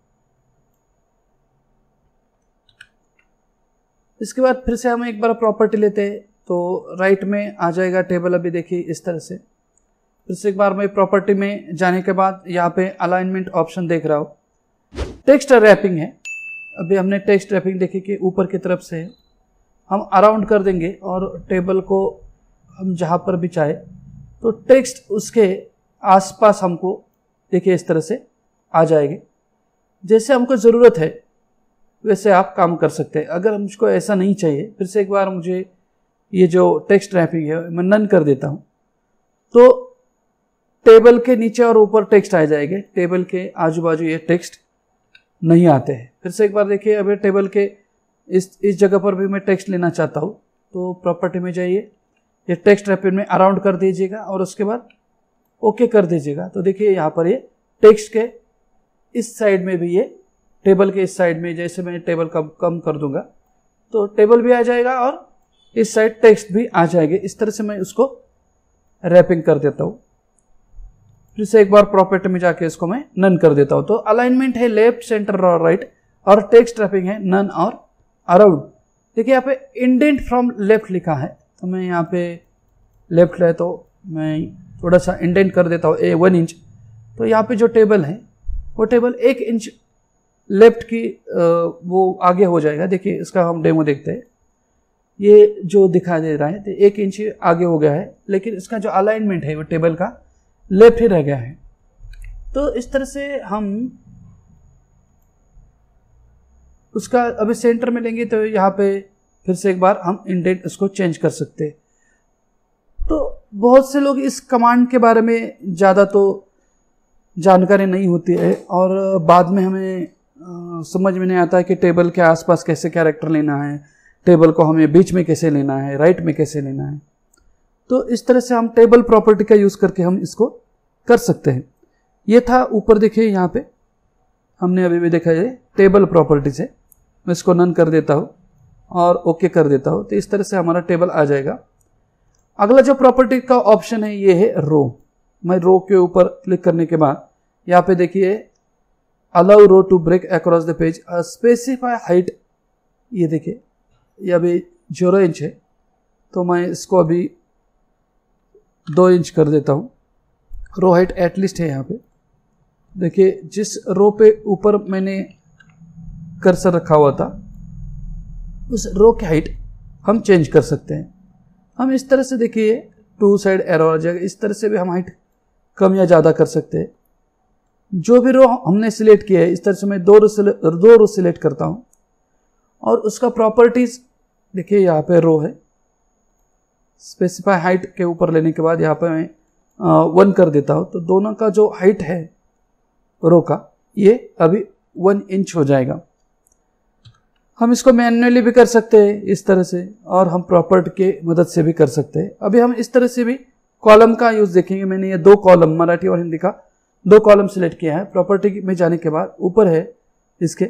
इसके बाद फिर से हम एक बार प्रॉपर्टी लेते हैं तो राइट में आ जाएगा टेबल अभी देखिए इस तरह से। फिर से एक बार मैं प्रॉपर्टी में जाने के बाद यहाँ पे अलाइनमेंट ऑप्शन देख रहा हूँ। टेक्स्ट रैपिंग है, अभी हमने टेक्स्ट रैपिंग देखी कि ऊपर की तरफ से हम अराउंड कर देंगे और टेबल को हम जहाँ पर भी चाहे तो टेक्स्ट उसके आसपास हमको देखिए इस तरह से आ जाएंगे। जैसे हमको ज़रूरत है वैसे आप काम कर सकते हैं। अगर मुझको ऐसा नहीं चाहिए, फिर से एक बार मुझे ये जो टेक्स्ट रैपिंग है मैं नन कर देता हूँ तो टेबल के नीचे और ऊपर टेक्स्ट आ जाएंगे, टेबल के आजू बाजू ये टेक्स्ट नहीं आते हैं। फिर से एक बार देखिए अभी टेबल के इस जगह पर भी मैं टेक्स्ट लेना चाहता हूँ तो प्रॉपर्टी में जाइए, ये टेक्स्ट रैपिंग में अराउंड कर दीजिएगा और उसके बाद ओके कर दीजिएगा। तो देखिए यहाँ पर ये टेक्स्ट के इस साइड में भी ये टेबल के इस साइड में जैसे मैं टेबल कम कर दूंगा तो टेबल भी आ जाएगा और इस साइड टेक्स्ट भी आ जाएंगे। इस तरह से मैं उसको रैपिंग कर देता हूँ। फिर से एक बार प्रॉपर्टी में जाके इसको मैं नन कर देता हूँ। तो अलाइनमेंट है लेफ्ट, सेंटर और राइट और टेक्स्ट रैपिंग है नन और अराउंड। देखिए यहाँ पे इंडेंट फ्रॉम लेफ्ट लिखा है, तो मैं यहाँ पे लेफ्ट है तो मैं थोड़ा सा इंडेंट कर देता हूँ 1 इंच। तो यहाँ पे जो टेबल है वो टेबल 1 इंच लेफ्ट की वो आगे हो जाएगा। देखिए इसका हम डेमो देखते हैं। ये जो दिखाई दे रहा है तो 1 इंच आगे हो गया है, लेकिन इसका जो अलाइनमेंट है वो टेबल का लेफ्ट ही रह गया है। तो इस तरह से हम उसका अभी सेंटर में लेंगे तो यहाँ पे फिर से एक बार हम इंडेंट इसको चेंज कर सकते हैं। तो बहुत से लोग इस कमांड के बारे में ज़्यादा तो जानकारी नहीं होती है और बाद में हमें समझ में नहीं आता है कि टेबल के आसपास कैसे कैरेक्टर लेना है, टेबल को हमें बीच में कैसे लेना है, राइट में कैसे लेना है। तो इस तरह से हम टेबल प्रॉपर्टी का यूज़ करके हम इसको कर सकते हैं। ये था ऊपर देखिए यहाँ पे हमने अभी भी देखा है टेबल प्रॉपर्टी से। मैं इसको नन कर देता हूँ और ओके कर देता हूँ, तो इस तरह से हमारा टेबल आ जाएगा। अगला जो प्रॉपर्टी का ऑप्शन है ये है रो। मैं रो के ऊपर क्लिक करने के बाद यहाँ पे देखिए allow row to break across the page specify height. ये देखिए ये अभी 0 इंच है, तो मैं इसको अभी 2 इंच कर देता हूँ। रो हाइट एटलीस्ट है यहाँ पे। देखिए जिस रो पे ऊपर मैंने कर्सर रखा हुआ था उस रो की हाइट हम चेंज कर सकते हैं। हम इस तरह से देखिए 2 साइड एरो आ जाएगा, इस तरह से भी हम हाइट कम या ज़्यादा कर सकते हैं। जो भी रो हमने सिलेक्ट किया है इस तरह से मैं 2 रो सिलेक्ट करता हूँ और उसका प्रॉपर्टीज देखिए यहाँ पे रो है। स्पेसिफाई हाइट के ऊपर लेने के बाद यहाँ पे मैं 1 कर देता हूँ, तो दोनों का जो हाइट है रो का ये अभी 1 इंच हो जाएगा। हम इसको मैन्युअली भी कर सकते हैं इस तरह से, और हम प्रॉपर्टी के मदद से भी कर सकते हैं। अभी हम इस तरह से भी कॉलम का यूज देखेंगे। मैंने ये 2 कॉलम मराठी और हिंदी का 2 कॉलम सिलेक्ट किया है। प्रॉपर्टी में जाने के बाद ऊपर है इसके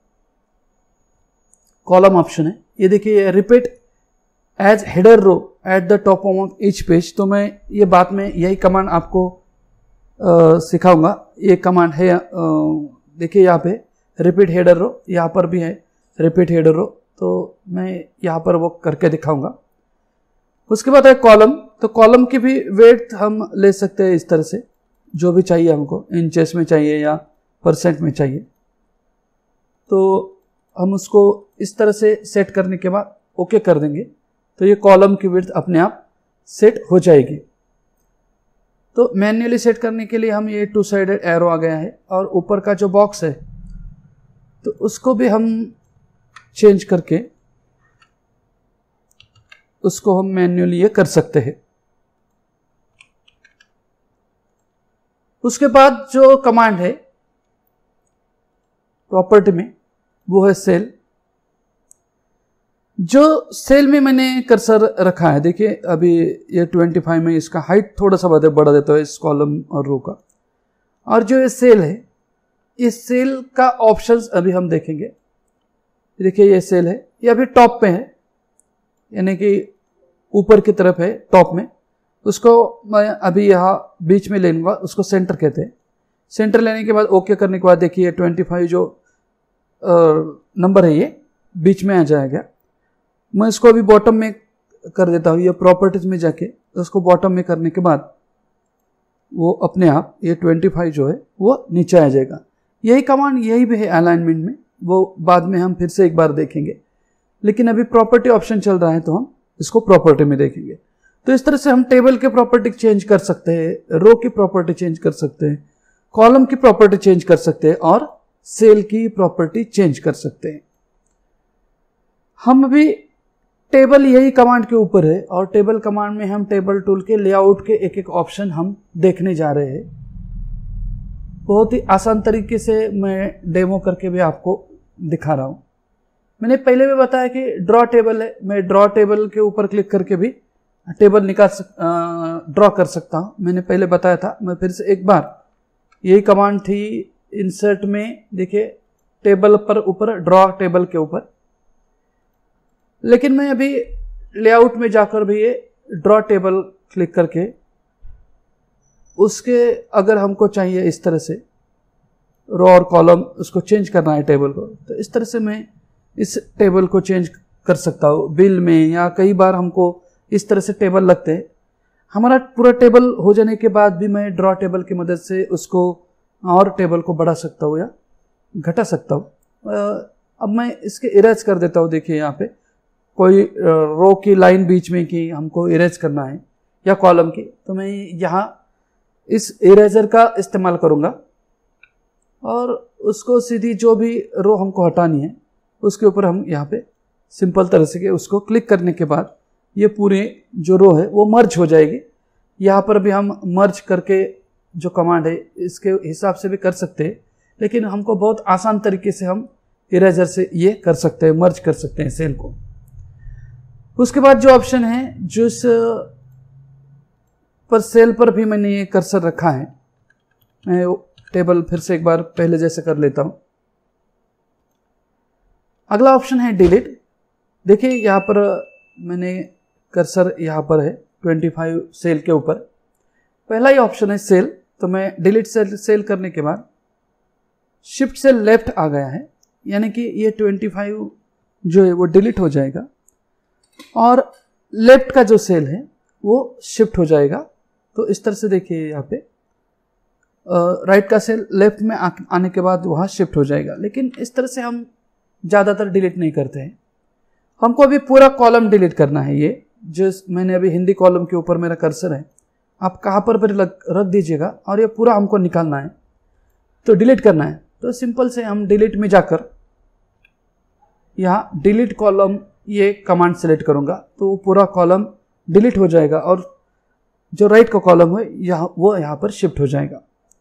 कॉलम ऑप्शन है। ये देखिए repeat as header row at the top of each page. तो मैं ये बात में यही कमांड आपको सिखाऊंगा। ये कमांड है देखिए यहाँ पे रिपीट हेडर रो, यहाँ पर भी है रिपीट हेडर रो, तो मैं यहाँ पर वो करके दिखाऊंगा। उसके बाद है कॉलम। तो कॉलम की भी वेट हम ले सकते हैं इस तरह से, जो भी चाहिए हमको, इंचेस में चाहिए या परसेंट में चाहिए। तो हम उसको इस तरह से सेट करने के बाद ओके कर देंगे तो ये कॉलम की विड्थ अपने आप सेट हो जाएगी। तो मैन्युअली सेट करने के लिए हम ये 2 साइडेड एरो आ गया है, और ऊपर का जो बॉक्स है तो उसको भी हम चेंज करके उसको हम मैन्युअली ये कर सकते हैं। उसके बाद जो कमांड है प्रॉपर्टी में वो है सेल। जो सेल में मैंने कर्सर रखा है देखिए अभी ये 25 में इसका हाइट थोड़ा सा बढ़ा देता है इस कॉलम और रो का। और जो ये सेल है इस सेल का ऑप्शंस अभी हम देखेंगे। देखिए ये सेल है, ये अभी टॉप पे है, यानी कि ऊपर की तरफ है टॉप में। उसको मैं अभी यहाँ बीच में ले लूँगा, उसको सेंटर कहते हैं। सेंटर लेने के बाद ओके करने के बाद देखिए 25 जो नंबर है ये बीच में आ जाएगा। मैं इसको अभी बॉटम में कर देता हूँ। ये प्रॉपर्टीज में जाके उसको बॉटम में करने के बाद वो अपने आप ये 25 जो है वो नीचे आ जाएगा। यही कमांड यही भी है अलाइनमेंट में, वो बाद में हम फिर से एक बार देखेंगे, लेकिन अभी प्रॉपर्टी ऑप्शन चल रहा है तो हम इसको प्रॉपर्टी में देखेंगे। तो इस तरह से हम टेबल के प्रॉपर्टी चेंज कर सकते हैं, रो की प्रॉपर्टी चेंज कर सकते हैं, कॉलम की प्रॉपर्टी चेंज कर सकते हैं और सेल की प्रॉपर्टी चेंज कर सकते हैं। हम अभी टेबल यही कमांड के ऊपर है, और टेबल कमांड में हम टेबल टूल के लेआउट के एक एक ऑप्शन हम देखने जा रहे हैं। बहुत ही आसान तरीके से मैं डेमो करके भी आपको दिखा रहा हूँ। मैंने पहले भी बताया कि ड्रॉ टेबल है, मैं ड्रॉ टेबल के ऊपर क्लिक करके भी टेबल ड्रॉ कर सकता हूँ। मैंने पहले बताया था, मैं फिर से एक बार, यही कमांड थी इंसर्ट में, देखिए टेबल पर ऊपर ड्रॉ टेबल के ऊपर। लेकिन मैं अभी लेआउट में जाकर भी ये ड्रॉ टेबल क्लिक करके उसके अगर हमको चाहिए इस तरह से रो और कॉलम उसको चेंज करना है टेबल को, तो इस तरह से मैं इस टेबल को चेंज कर सकता हूँ बिल में, या कई बार हमको इस तरह से टेबल लगते हैं। हमारा पूरा टेबल हो जाने के बाद भी मैं ड्रॉ टेबल की मदद से उसको और टेबल को बढ़ा सकता हूँ या घटा सकता हूँ। अब मैं इसके इरेज कर देता हूँ। देखिए यहाँ पे कोई रो की लाइन बीच में की हमको इरेज करना है या कॉलम की, तो मैं यहाँ इस इरेजर का इस्तेमाल करूँगा और उसको सीधी जो भी रो हमको हटानी है उसके ऊपर हम यहाँ पे सिंपल तरह से उसको क्लिक करने के बाद ये पूरी जो रो है वो मर्ज हो जाएगी। यहाँ पर भी हम मर्ज करके जो कमांड है इसके हिसाब से भी कर सकते हैं, लेकिन हमको बहुत आसान तरीके से हम इरेजर से ये कर सकते हैं, मर्ज कर सकते हैं सेल को। उसके बाद जो ऑप्शन है, जिस पर सेल पर भी मैंने ये कर्सर रखा है, मैं टेबल फिर से एक बार पहले जैसे कर लेता हूं। अगला ऑप्शन है डिलीट। देखिए यहाँ पर मैंने कर्सर यहाँ पर है 25 सेल के ऊपर। पहला ही ऑप्शन है सेल, तो मैं डिलीट सेल करने के बाद शिफ्ट से लेफ्ट आ गया है, यानी कि ये 25 जो है वो डिलीट हो जाएगा और लेफ्ट का जो सेल है वो शिफ्ट हो जाएगा। तो इस तरह से देखिए यहाँ पे राइट का सेल लेफ्ट में आने के बाद वहाँ शिफ्ट हो जाएगा, लेकिन इस तरह से हम ज़्यादातर डिलीट नहीं करते हैं। हमको अभी पूरा कॉलम डिलीट करना है। ये जो मैंने अभी हिंदी कॉलम के ऊपर मेरा कर्सर है, आप कहाँ पर भी रख दीजिएगा और ये पूरा हमको निकालना है, तो डिलीट करना है। तो सिंपल से हम डिलीट में जाकर यहाँ डिलीट कॉलम ये कमांड सेलेक्ट करूँगा, तो वो पूरा कॉलम डिलीट हो जाएगा और जो राइट का कॉलम है वो यहाँ पर शिफ्ट हो जाएगा।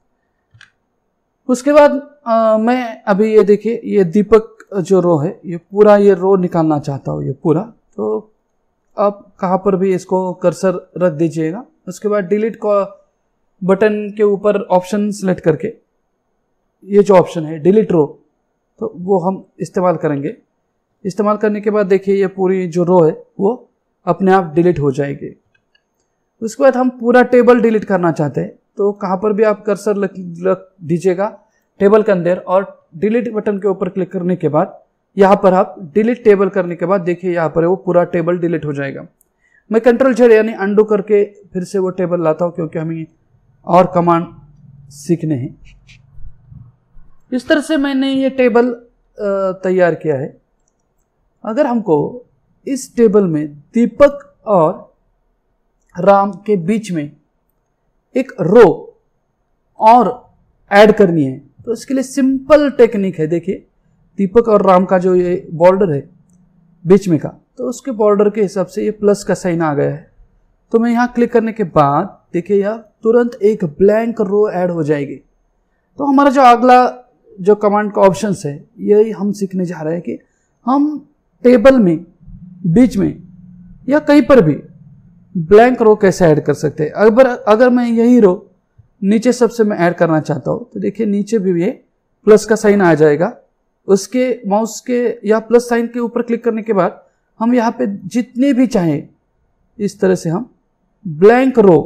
उसके बाद मैं अभी ये देखिए ये दीपक जो रो है ये पूरा ये रो निकालना चाहता हूँ, ये पूरा। तो आप कहाँ पर भी इसको कर्सर रख दीजिएगा। उसके बाद डिलीट को बटन के ऊपर ऑप्शन सेलेक्ट करके ये जो ऑप्शन है डिलीट रो, तो वो हम इस्तेमाल करेंगे। इस्तेमाल करने के बाद देखिए ये पूरी जो रो है वो अपने आप डिलीट हो जाएगी। उसके बाद हम पूरा टेबल डिलीट करना चाहते हैं, तो कहाँ पर भी आप कर्सर रख दीजिएगा टेबल के अंदर और डिलीट बटन के ऊपर क्लिक करने के बाद यहाँ पर आप डिलीट टेबल करने के बाद देखिए यहाँ पर वो पूरा टेबल डिलीट हो जाएगा। मैं कंट्रोल Z यानी अंडू करके फिर से वो टेबल लाता हूँ, क्योंकि हमें और कमांड सीखने हैं। इस तरह से मैंने ये टेबल तैयार किया है। अगर हमको इस टेबल में दीपक और राम के बीच में एक रो और ऐड करनी है, तो इसके लिए सिंपल टेक्निक है। देखिए दीपक और राम का जो ये बॉर्डर है बीच में का, तो उसके बॉर्डर के हिसाब से ये प्लस का साइन आ गया है। तो मैं यहाँ क्लिक करने के बाद देखिए यहाँ तुरंत एक ब्लैंक रो ऐड हो जाएगी। तो हमारा जो अगला जो कमांड का ऑप्शन है यही हम सीखने जा रहे हैं कि हम टेबल में बीच में या कहीं पर भी ब्लैंक रो कैसे ऐड कर सकते हैं। अगर मैं यही रो नीचे सबसे मैं ऐड करना चाहता हूँ, तो देखिए नीचे भी ये प्लस का साइन आ जाएगा। उसके माउस के या प्लस साइन के ऊपर क्लिक करने के बाद हम यहाँ पे जितने भी चाहें इस तरह से हम ब्लैंक रो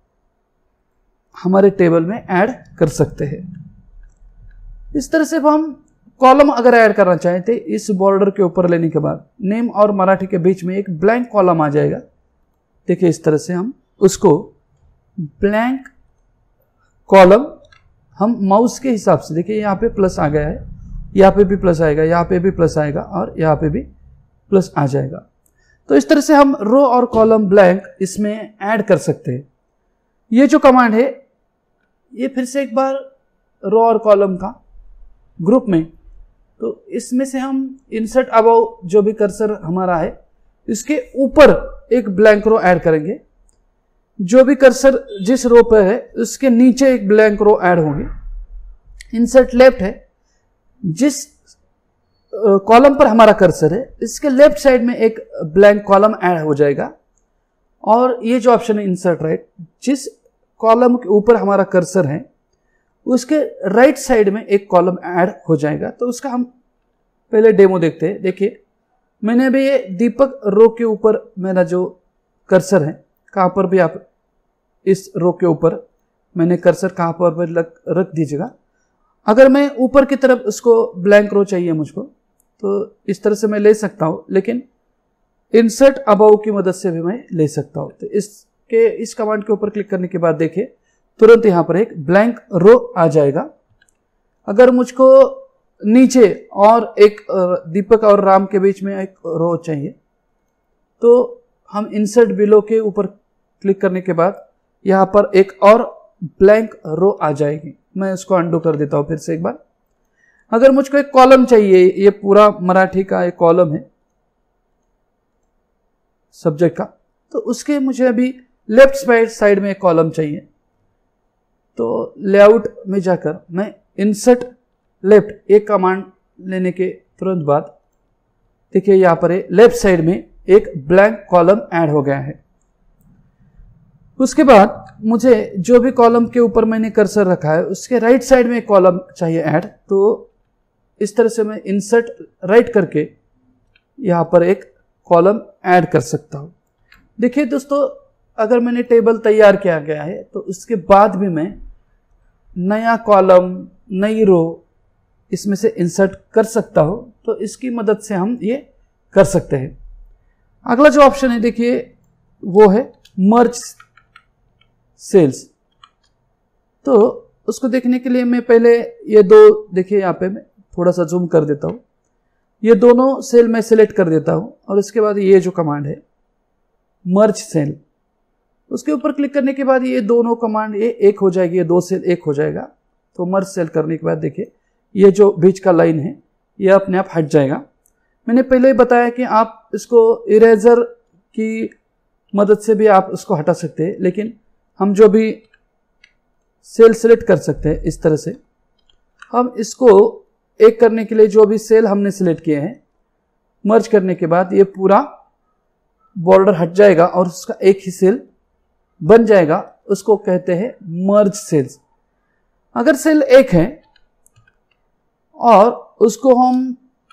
हमारे टेबल में ऐड कर सकते हैं। इस तरह से हम कॉलम अगर ऐड करना चाहें तो इस बॉर्डर के ऊपर लेने के बाद नेम और मराठी के बीच में एक ब्लैंक कॉलम आ जाएगा। देखिए इस तरह से हम उसको ब्लैंक कॉलम हम माउस के हिसाब से, देखिए यहाँ पे प्लस आ गया है, यहाँ पे भी प्लस आएगा, यहाँ पे भी प्लस आएगा और यहाँ पे भी प्लस आ जाएगा। तो इस तरह से हम रो और कॉलम ब्लैंक इसमें ऐड कर सकते हैं। ये जो कमांड है ये फिर से एक बार रो और कॉलम का ग्रुप में, तो इसमें से हम इंसर्ट अबव जो भी कर्सर हमारा है इसके ऊपर एक ब्लैंक रो ऐड करेंगे। जो भी कर्सर जिस रो पर है उसके नीचे एक ब्लैंक रो ऐड होगी। इंसर्ट लेफ्ट है, जिस कॉलम पर हमारा कर्सर है इसके लेफ्ट साइड में एक ब्लैंक कॉलम ऐड हो जाएगा। और ये जो ऑप्शन है इंसर्ट राइट, जिस कॉलम के ऊपर हमारा कर्सर है उसके राइट साइड में एक कॉलम ऐड हो जाएगा। तो उसका हम पहले डेमो देखते हैं। देखिए मैंने अभी ये दीपक रो के ऊपर मेरा जो कर्सर है, कहाँ पर भी आप इस रो के ऊपर मैंने कर्सर कहाँ पर रख दीजिएगा। अगर मैं ऊपर की तरफ उसको ब्लैंक रो चाहिए मुझको, तो इस तरह से मैं ले सकता हूँ, लेकिन इंसर्ट अबाउ की मदद से भी मैं ले सकता हूँ। तो इस कमांड के ऊपर क्लिक करने के बाद देखिए तुरंत यहाँ पर एक ब्लैंक रो आ जाएगा। अगर मुझको नीचे और एक दीपक और राम के बीच में एक रो चाहिए तो हम इंसर्ट बिलो के ऊपर क्लिक करने के बाद यहाँ पर एक और ब्लैंक रो आ जाएगी। मैं उसको अंडू कर देता हूँ फिर से एक बार। अगर मुझको एक कॉलम चाहिए, ये पूरा मराठी का एक कॉलम है सब्जेक्ट का, तो उसके मुझे अभी लेफ्ट साइड में एक कॉलम चाहिए। तो लेआउट में जाकर मैं इंसर्ट लेफ्ट एक कमांड लेने के तुरंत बाद देखिए यहाँ पर लेफ्ट साइड में एक ब्लैंक कॉलम ऐड हो गया है। उसके बाद मुझे जो भी कॉलम के ऊपर मैंने कर्सर रखा है उसके राइट साइड में एक कॉलम चाहिए ऐड। तो इस तरह से मैं इंसर्ट राइट करके यहाँ पर एक कॉलम ऐड कर सकता हूँ। देखिए दोस्तों, अगर मैंने टेबल तैयार किया गया है तो उसके बाद भी मैं नया कॉलम, नई रो इसमें से इंसर्ट कर सकता हूँ। तो इसकी मदद से हम ये कर सकते हैं। अगला जो ऑप्शन है देखिए वो है मर्ज सेल्स। तो उसको देखने के लिए मैं पहले ये दो, देखिए यहाँ पे मैं थोड़ा सा जूम कर देता हूँ, ये दोनों सेल में सिलेक्ट कर देता हूँ और उसके बाद ये जो कमांड है मर्ज सेल, उसके ऊपर क्लिक करने के बाद ये दोनों कमांड ये एक हो जाएगी, ये दो सेल एक हो जाएगा। तो मर्ज सेल करने के बाद देखिए ये जो बीच का लाइन है ये अपने आप हट जाएगा। मैंने पहले ही बताया कि आप इसको इरेजर की मदद से भी आप उसको हटा सकते हैं, लेकिन हम जो भी सेल सिलेक्ट कर सकते हैं इस तरह से। हम इसको एक करने के लिए जो भी सेल हमने सिलेक्ट किए हैं मर्ज करने के बाद ये पूरा बॉर्डर हट जाएगा और उसका एक ही सेल बन जाएगा, उसको कहते हैं मर्ज सेल्स। अगर सेल एक है और उसको हम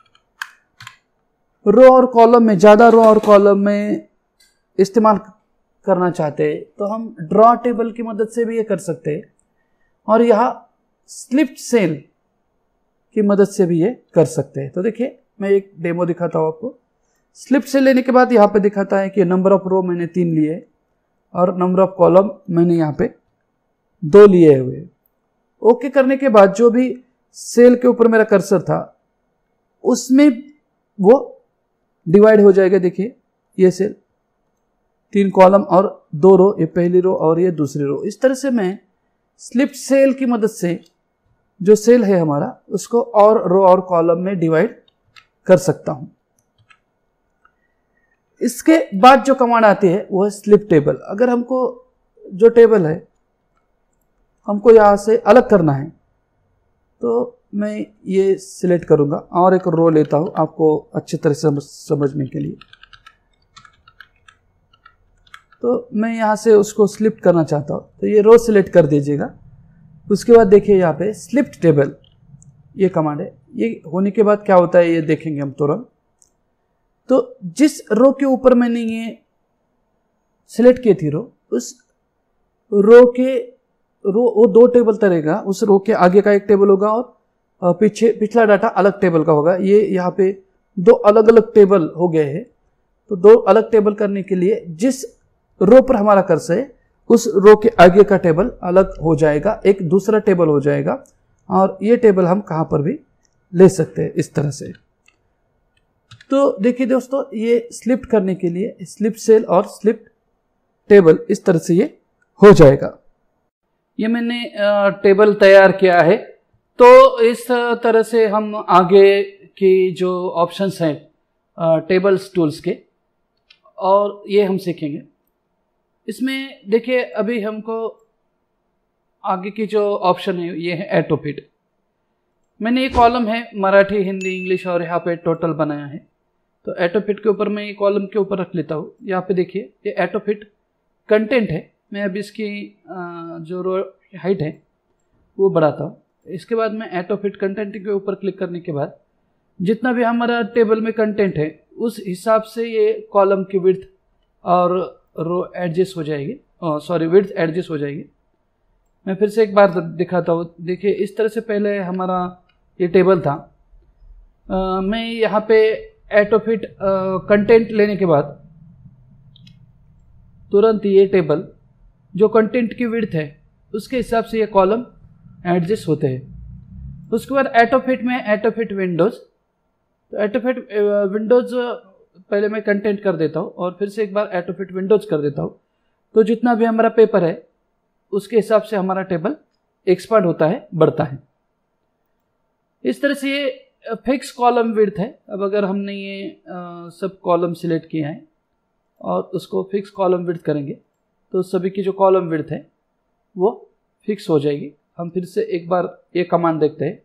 रो और कॉलम में, ज्यादा रो और कॉलम में इस्तेमाल करना चाहते हैं तो हम ड्रॉ टेबल की मदद से भी ये कर सकते हैं और यहाँ स्लिप्ड सेल की मदद से भी ये कर सकते हैं। तो देखिए मैं एक डेमो दिखाता हूँ आपको। स्लिप्ड सेल लेने के बाद यहाँ पे दिखाता है कि नंबर ऑफ रो मैंने 3 लिए और नंबर ऑफ कॉलम मैंने यहाँ पे 2 लिए हुए। ओके करने के बाद जो भी सेल के ऊपर मेरा कर्सर था उसमें वो डिवाइड हो जाएगा। देखिए ये सेल 3 कॉलम और 2 रो, ये पहली रो और ये दूसरी रो। इस तरह से मैं स्लिप्ड सेल की मदद से जो सेल है हमारा उसको और रो और कॉलम में डिवाइड कर सकता हूं। इसके बाद जो कमांड आती है वो है स्लिप टेबल। अगर हमको जो टेबल है हमको यहां से अलग करना है तो मैं ये सिलेक्ट करूंगा और एक रो लेता हूं आपको अच्छी तरह से समझने के लिए। तो मैं यहाँ से उसको स्लिप करना चाहता हूँ तो ये रो सिलेक्ट कर दीजिएगा। उसके बाद देखिए यहाँ पे स्लिप्ड टेबल ये कमांड है। ये होने के बाद क्या होता है ये देखेंगे हम तुरंत। तो जिस रो के ऊपर मैंने ये सिलेक्ट की थी रो, उस रो वो 2 टेबल तरेगा। उस रो के आगे का एक टेबल होगा और पिछला डाटा अलग टेबल का होगा। ये यहाँ पे 2 अलग अलग टेबल हो गए हैं। तो 2 अलग टेबल करने के लिए जिस रो पर हमारा कर्सर है उस रो के आगे का टेबल अलग हो जाएगा, एक दूसरा टेबल हो जाएगा और ये टेबल हम कहां पर भी ले सकते हैं इस तरह से। तो देखिए दोस्तों, ये स्लिप करने के लिए स्लिप सेल और स्लिप टेबल इस तरह से ये हो जाएगा। ये मैंने टेबल तैयार किया है। तो इस तरह से हम आगे की जो ऑप्शंस हैं टेबल्स टूल्स के और ये हम सीखेंगे। इसमें देखिए अभी हमको आगे की जो ऑप्शन है ये है ऐड टू फिट। मैंने ये कॉलम है मराठी, हिंदी, इंग्लिश और यहाँ पे टोटल बनाया है। तो ऐड टू फिट के ऊपर मैं ये कॉलम के ऊपर रख लेता हूँ। यहाँ पे देखिए ये ऐड टू फिट कंटेंट है। मैं अभी इसकी जो रो हाइट है वो बढ़ाता हूँ। इसके बाद मैं ऐड टू फिट कंटेंट के ऊपर क्लिक करने के बाद जितना भी हमारा टेबल में कंटेंट है उस हिसाब से ये कॉलम की विड्थ और रो एडजस्ट हो जाएगी, विड्थ एडजस्ट हो जाएगी। मैं फिर से एक बार दिखाता हूँ। देखिए इस तरह से पहले हमारा ये टेबल था। मैं यहाँ पे एटोफिट कंटेंट लेने के बाद तुरंत ये टेबल जो कंटेंट की विड्थ है उसके हिसाब से ये कॉलम एडजस्ट होते हैं। उसके बाद एटोफिट में एटोफिट विंडोज़, तो एटोफिट विंडोज़ पहले मैं कंटेंट कर देता हूँ और फिर से एक बार एटोफिट विंडोज़ कर देता हूँ। तो जितना भी हमारा पेपर है उसके हिसाब से हमारा टेबल एक्सपांड होता है, बढ़ता है। इस तरह से ये फिक्स कॉलम विड्थ है। अब अगर हमने ये सब कॉलम सिलेक्ट किए हैं और उसको फिक्स कॉलम विड्थ करेंगे तो सभी की जो कॉलम विड्थ है वो फिक्स हो जाएगी। हम फिर से एक बार ये कमांड देखते हैं।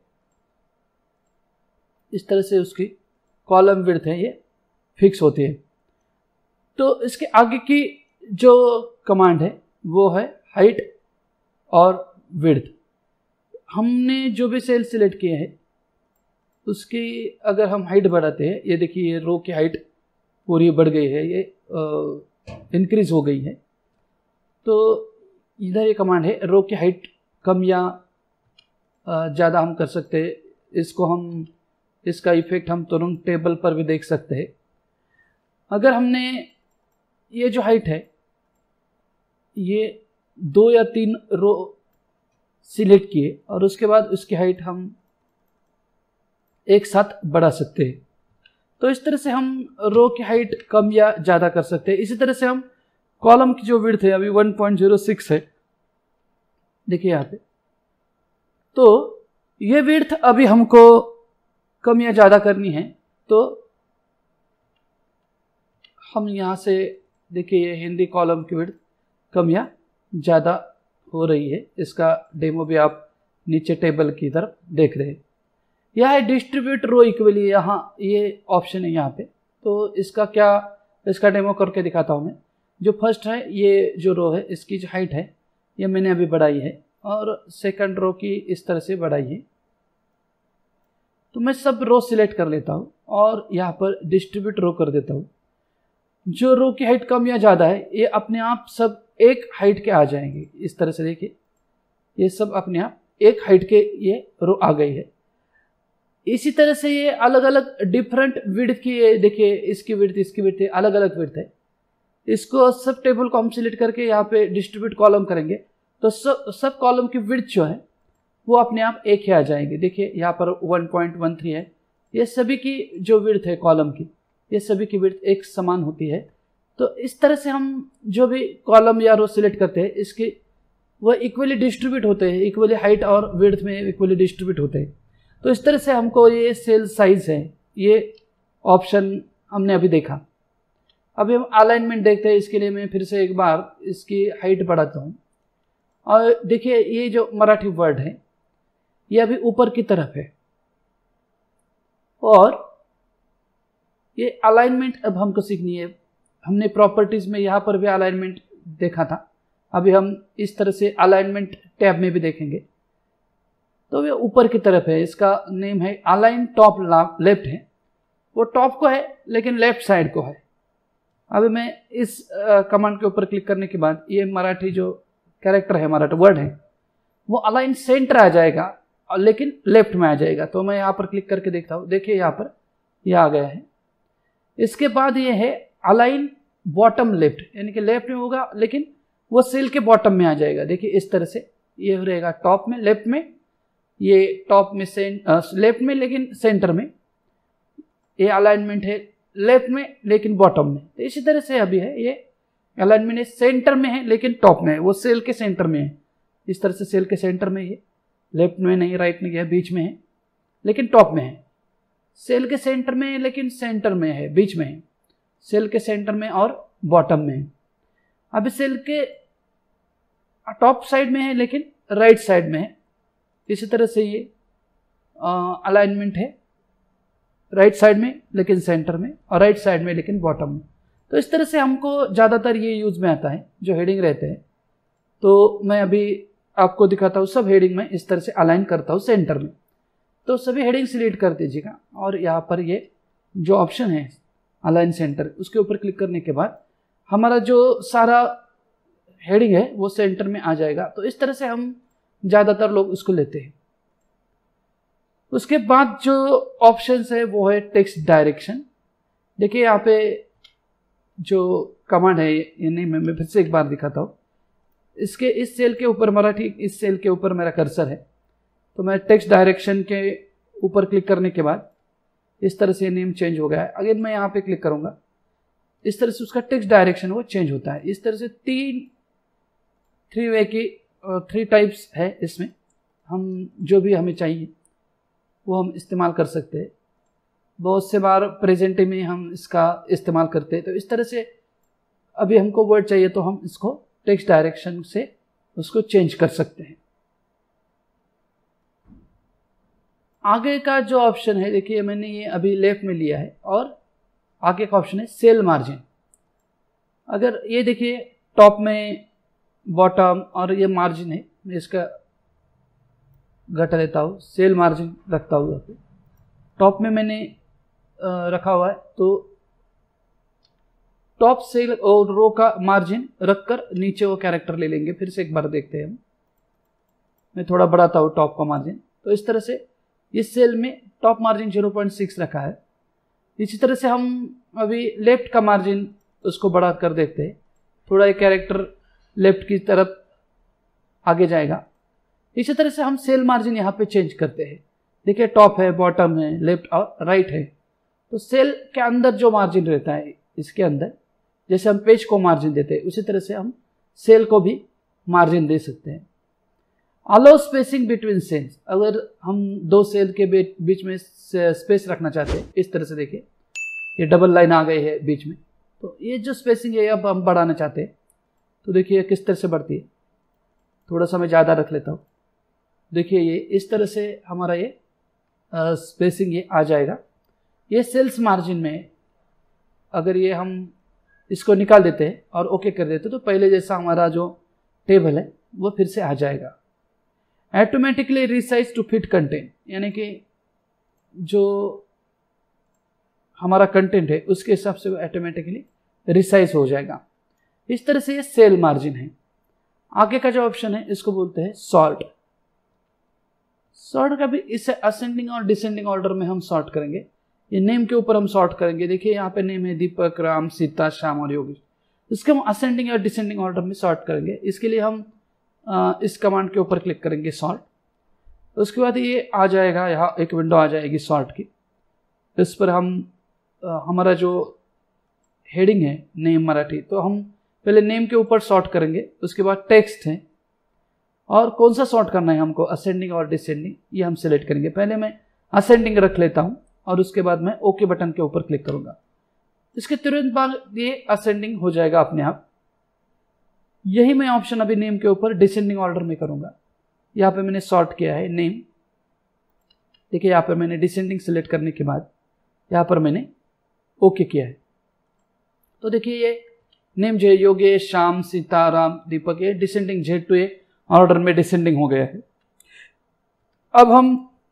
इस तरह से उसकी कॉलम विड्थ है ये फिक्स होती है। तो इसके आगे की जो कमांड है वो है हाइट और विड्थ। हमने जो भी सेल सिलेक्ट किए हैं उसकी अगर हम हाइट बढ़ाते हैं, ये देखिए ये रो की हाइट पूरी बढ़ गई है, ये इंक्रीज हो गई है। तो इधर ये कमांड है, रो की हाइट कम या ज़्यादा हम कर सकते हैं। इसको हम इसका इफेक्ट हम तुरंत टेबल पर भी देख सकते हैं। अगर हमने ये जो हाइट है ये 2 या 3 रो सिलेक्ट किए और उसके बाद उसकी हाइट हम एक साथ बढ़ा सकते हैं। तो इस तरह से हम रो की हाइट कम या ज़्यादा कर सकते हैं। इसी तरह से हम कॉलम की जो विड्थ है अभी 1.06 है, देखिए यहाँ पे। तो ये विड्थ अभी हमको कम या ज़्यादा करनी है, तो हम यहाँ से देखिए ये हिंदी कॉलम की विड्थ कम या ज़्यादा हो रही है। इसका डेमो भी आप नीचे टेबल की तरफ देख रहे हैं। यह है डिस्ट्रीब्यूट रो इक्वली, यहाँ ये ऑप्शन है यहाँ पे। तो इसका डेमो करके दिखाता हूँ मैं। जो फर्स्ट है ये जो रो है इसकी जो हाइट है ये मैंने अभी बढ़ाई है और सेकंड रो की इस तरह से बढ़ाई है। तो मैं सब रो सिलेक्ट कर लेता हूँ और यहाँ पर डिस्ट्रीब्यूट रो कर देता हूँ। जो रो की हाइट कम या ज़्यादा है ये अपने आप सब एक हाइट के आ जाएंगे। इस तरह से देखिए ये सब अपने आप एक हाइट के ये रो आ गई है। इसी तरह से ये अलग अलग डिफरेंट विड्थ की, ये देखिए इसकी विड्थ अलग अलग विड्थ है। इसको सब टेबल को हम सिलेक्ट करके यहाँ पे डिस्ट्रीब्यूट कॉलम करेंगे तो सब कॉलम की विड्थ जो है वो अपने आप एक ही आ जाएंगे। देखिए यहाँ पर 1.13 है। ये सभी की जो विड्थ है कॉलम की, ये सभी की विड्थ एक समान होती है। तो इस तरह से हम जो भी कॉलम या रो सिलेक्ट करते हैं इसके वो इक्वली डिस्ट्रीब्यूट होते हैं, इक्वली हाइट और विड्थ में इक्वली डिस्ट्रीब्यूट होते हैं। तो इस तरह से हमको ये सेल साइज है ये ऑप्शन हमने अभी देखा। अभी हम अलाइनमेंट देखते हैं। इसके लिए मैं फिर से एक बार इसकी हाइट बढ़ाता हूँ और देखिए ये जो मराठी वर्ड है ये अभी ऊपर की तरफ है और ये अलाइनमेंट अब हमको सीखनी है। हमने प्रॉपर्टीज़ में यहाँ पर भी अलाइनमेंट देखा था, अभी हम इस तरह से अलाइनमेंट टैब में भी देखेंगे। तो ये ऊपर की तरफ है, इसका नेम है अलाइन टॉप लेफ्ट है। वो टॉप को है लेकिन लेफ्ट साइड को है। अभी मैं इस कमांड के ऊपर क्लिक करने के बाद ये मराठी जो कैरेक्टर है, मराठी वर्ड है, वो अलाइन सेंटर आ जाएगा लेकिन लेफ्ट में आ जाएगा। तो मैं यहाँ पर क्लिक करके देखता हूँ, देखिए यहाँ पर ये आ गया है। इसके बाद ये है अलाइन बॉटम लेफ्ट, यानी कि लेफ्ट में होगा लेकिन वो सेल के बॉटम में आ जाएगा। देखिए इस तरह से ये रहेगा टॉप में, लेफ्ट में, ये टॉप में लेफ्ट में लेकिन सेंटर में। ये अलाइनमेंट है लेफ्ट में लेकिन बॉटम में। तो इसी तरह से अभी है ये अलाइनमेंट है सेंटर में है लेकिन टॉप में है, वो सेल के सेंटर में है। इस तरह से सेल के सेंटर में है, लेफ्ट में नहीं, राइट में गया, बीच में है लेकिन टॉप में है। सेल के सेंटर में है लेकिन सेंटर में है, बीच में है। सेल के सेंटर में और बॉटम में है। अभी सेल के टॉप साइड में है लेकिन राइट साइड में है। इसी तरह से ये अलाइनमेंट है राइट साइड में लेकिन सेंटर में और राइट साइड में लेकिन बॉटम में। तो इस तरह से हमको ज़्यादातर ये यूज में आता है जो हेडिंग रहते हैं। तो मैं अभी आपको दिखाता हूँ, सब हेडिंग में इस तरह से अलाइन करता हूँ सेंटर में। तो सभी हेडिंग सिलेक्ट कर दीजिएगा और यहाँ पर ये जो ऑप्शन है अलाइन सेंटर, उसके ऊपर क्लिक करने के बाद हमारा जो सारा हेडिंग है वो सेंटर में आ जाएगा। तो इस तरह से हम ज़्यादातर लोग उसको लेते हैं। उसके बाद जो ऑप्शंस है वो है टेक्स्ट डायरेक्शन। देखिए यहाँ पे जो कमांड है ये नहीं, मैं फिर से एक बार दिखाता हूँ। इसके इस सेल के ऊपर मेरा ठीक इस सेल के ऊपर मेरा कर्सर है, तो मैं टेक्स्ट डायरेक्शन के ऊपर क्लिक करने के बाद इस तरह से नेम चेंज हो गया है। अगर मैं यहाँ पे क्लिक करूँगा, इस तरह से उसका टेक्स्ट डायरेक्शन वो चेंज होता है। इस तरह से थ्री वे की 3 टाइप्स है इसमें। हम जो भी हमें चाहिए वो हम इस्तेमाल कर सकते हैं। बहुत से बार प्रेजेंट में हम इसका इस्तेमाल करते हैं। तो इस तरह से अभी हमको वर्ड चाहिए तो हम इसको टेक्स्ट डायरेक्शन से उसको चेंज कर सकते हैं। आगे का जो ऑप्शन है, देखिए मैंने ये अभी लेफ्ट में लिया है और आगे का ऑप्शन है सेल मार्जिन। अगर ये देखिए टॉप में बॉटम और ये मार्जिन है, मैं इसका घटा लेता हूँ, सेल मार्जिन रखता हूँ। टॉप में मैंने रखा हुआ है, तो टॉप सेल और रो का मार्जिन रखकर नीचे वो कैरेक्टर ले लेंगे। फिर से एक बार देखते हैं हम। मैं थोड़ा बढ़ाता हूँ टॉप का मार्जिन, तो इस तरह से इस सेल में टॉप मार्जिन 0.6 रखा है। इसी तरह से हम अभी लेफ्ट का मार्जिन उसको बढ़ा कर देखते हैं। थोड़ा एक कैरेक्टर लेफ्ट की तरफ आगे जाएगा। इसी तरह से हम सेल मार्जिन यहाँ पे चेंज करते हैं। देखिए टॉप है, बॉटम है, लेफ्ट और राइट है। तो सेल के अंदर जो मार्जिन रहता है, इसके अंदर जैसे हम पेज को मार्जिन देते हैं, उसी तरह से हम सेल को भी मार्जिन दे सकते हैं। अलो स्पेसिंग बिटवीन सेल्स, अगर हम 2 सेल के बीच में स्पेस रखना चाहते हैं, इस तरह से देखिए ये डबल लाइन आ गई है बीच में, तो ये जो स्पेसिंग है अब हम बढ़ाना चाहते हैं। तो देखिए किस तरह से बढ़ती है। थोड़ा सा मैं ज़्यादा रख लेता हूँ। देखिए ये इस तरह से हमारा ये स्पेसिंग ये आ जाएगा। ये सेल्स मार्जिन में अगर ये हम इसको निकाल देते हैं और ओके कर देते हैं, तो पहले जैसा हमारा जो टेबल है वो फिर से आ जाएगा। Automatically resize to fit content, यानी कि जो हमारा कंटेंट है उसके हिसाब से वो ऑटोमेटिकली रिसाइज हो जाएगा। इस तरह से ये सेल मार्जिन है। आगे का जो ऑप्शन है इसको बोलते हैं सॉर्ट। सॉर्ट का भी इसे असेंडिंग और डिसेंडिंग ऑर्डर में हम सॉर्ट करेंगे। ये नेम के ऊपर हम सॉर्ट करेंगे। देखिए यहाँ पे नेम है दीपक, राम, सीता, श्याम और योगेश। इसके हम असेंडिंग और डिसेंडिंग ऑर्डर में सॉर्ट करेंगे। इसके लिए हम इस कमांड के ऊपर क्लिक करेंगे सॉर्ट। उसके बाद ये आ जाएगा, यहाँ एक विंडो आ जाएगी सॉर्ट की। इस पर हम हमारा जो हेडिंग है नेम मराठी, तो हम पहले नेम के ऊपर सॉर्ट करेंगे। उसके बाद टेक्स्ट है और कौन सा सॉर्ट करना है हमको, असेंडिंग और डिसेंडिंग, ये हम सिलेक्ट करेंगे। पहले मैं असेंडिंग रख लेता हूँ और उसके बाद मैं ओके बटन के ऊपर क्लिक करूँगा। इसके तुरंत बाद ये असेंडिंग हो जाएगा अपने आप। यही मैं ऑप्शन अभी नेम के ऊपर डिसेंडिंग ऑर्डर में करूँगा। यहाँ पे मैंने सॉर्ट किया है नेम। देखिए यहाँ पर मैंने डिसेंडिंग सेलेक्ट करने के बाद यहाँ पर मैंने ओके किया है। तो देखिए ये नेम जो है योगेश, श्याम, सीता, राम, दीपक, ये descending Z to A order में डिसेंडिंग हो गया है। अब हम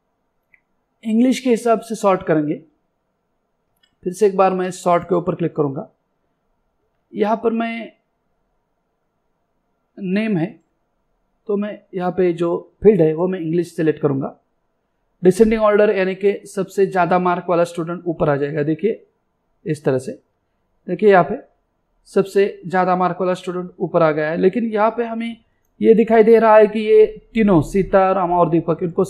इंग्लिश के हिसाब से सॉर्ट करेंगे। फिर से एक बार मैं सॉर्ट के ऊपर क्लिक करूंगा। यहाँ पर मैं नेम है, तो मैं यहाँ पे जो फील्ड है वो मैं इंग्लिश सेलेक्ट करूंगा। डिसेंडिंग ऑर्डर यानी कि सबसे ज़्यादा मार्क वाला स्टूडेंट ऊपर आ जाएगा। देखिए इस तरह से, देखिए यहाँ पे सबसे ज़्यादा मार्क वाला स्टूडेंट ऊपर आ गया है। लेकिन यहाँ पे हमें ये दिखाई दे रहा है कि ये तीनों सीता, राम और दीपक, इनको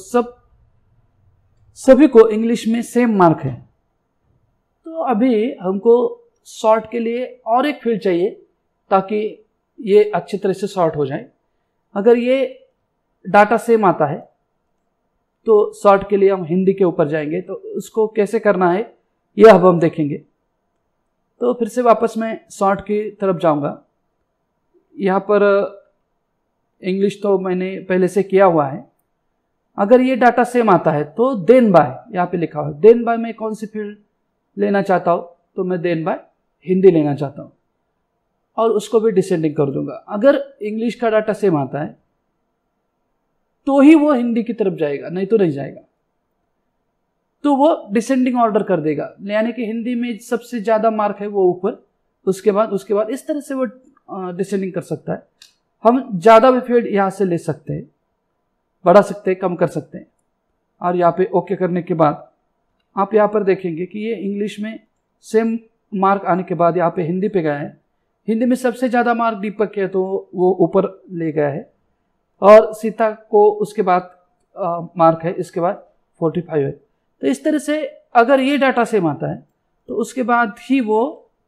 सभी को इंग्लिश में सेम मार्क है। तो अभी हमको सॉर्ट के लिए और एक फील्ड चाहिए ताकि ये अच्छी तरह से सॉर्ट हो जाए। अगर ये डाटा सेम आता है तो सॉर्ट के लिए हम हिंदी के ऊपर जाएंगे। तो उसको कैसे करना है ये अब हम देखेंगे। तो फिर से वापस मैं सॉर्ट की तरफ जाऊंगा। यहाँ पर इंग्लिश तो मैंने पहले से किया हुआ है। अगर ये डाटा सेम आता है तो देन बाय, यहाँ पे लिखा हुआ है देन बाय, मैं कौन सी फील्ड लेना चाहता हूँ, तो मैं देन बाय हिंदी लेना चाहता हूँ और उसको भी डिसेंडिंग कर दूंगा। अगर इंग्लिश का डाटा सेम आता है तो ही वो हिंदी की तरफ जाएगा, नहीं तो नहीं जाएगा। तो वो डिसेंडिंग ऑर्डर कर देगा, यानी कि हिंदी में सबसे ज़्यादा मार्क है वो ऊपर, उसके बाद इस तरह से वो डिसेंडिंग कर सकता है। हम ज़्यादा भी फील्ड यहाँ से ले सकते हैं, बढ़ा सकते हैं, कम कर सकते हैं। और यहाँ पे ओके करने के बाद आप यहाँ पर देखेंगे कि ये इंग्लिश में सेम मार्क आने के बाद यहाँ पे हिंदी पे गया है। हिंदी में सबसे ज़्यादा मार्क दीपक के, तो वो ऊपर ले गया है, और सीता को उसके बाद मार्क है, इसके बाद 45 है। तो इस तरह से अगर ये डाटा सेम आता है तो उसके बाद ही वो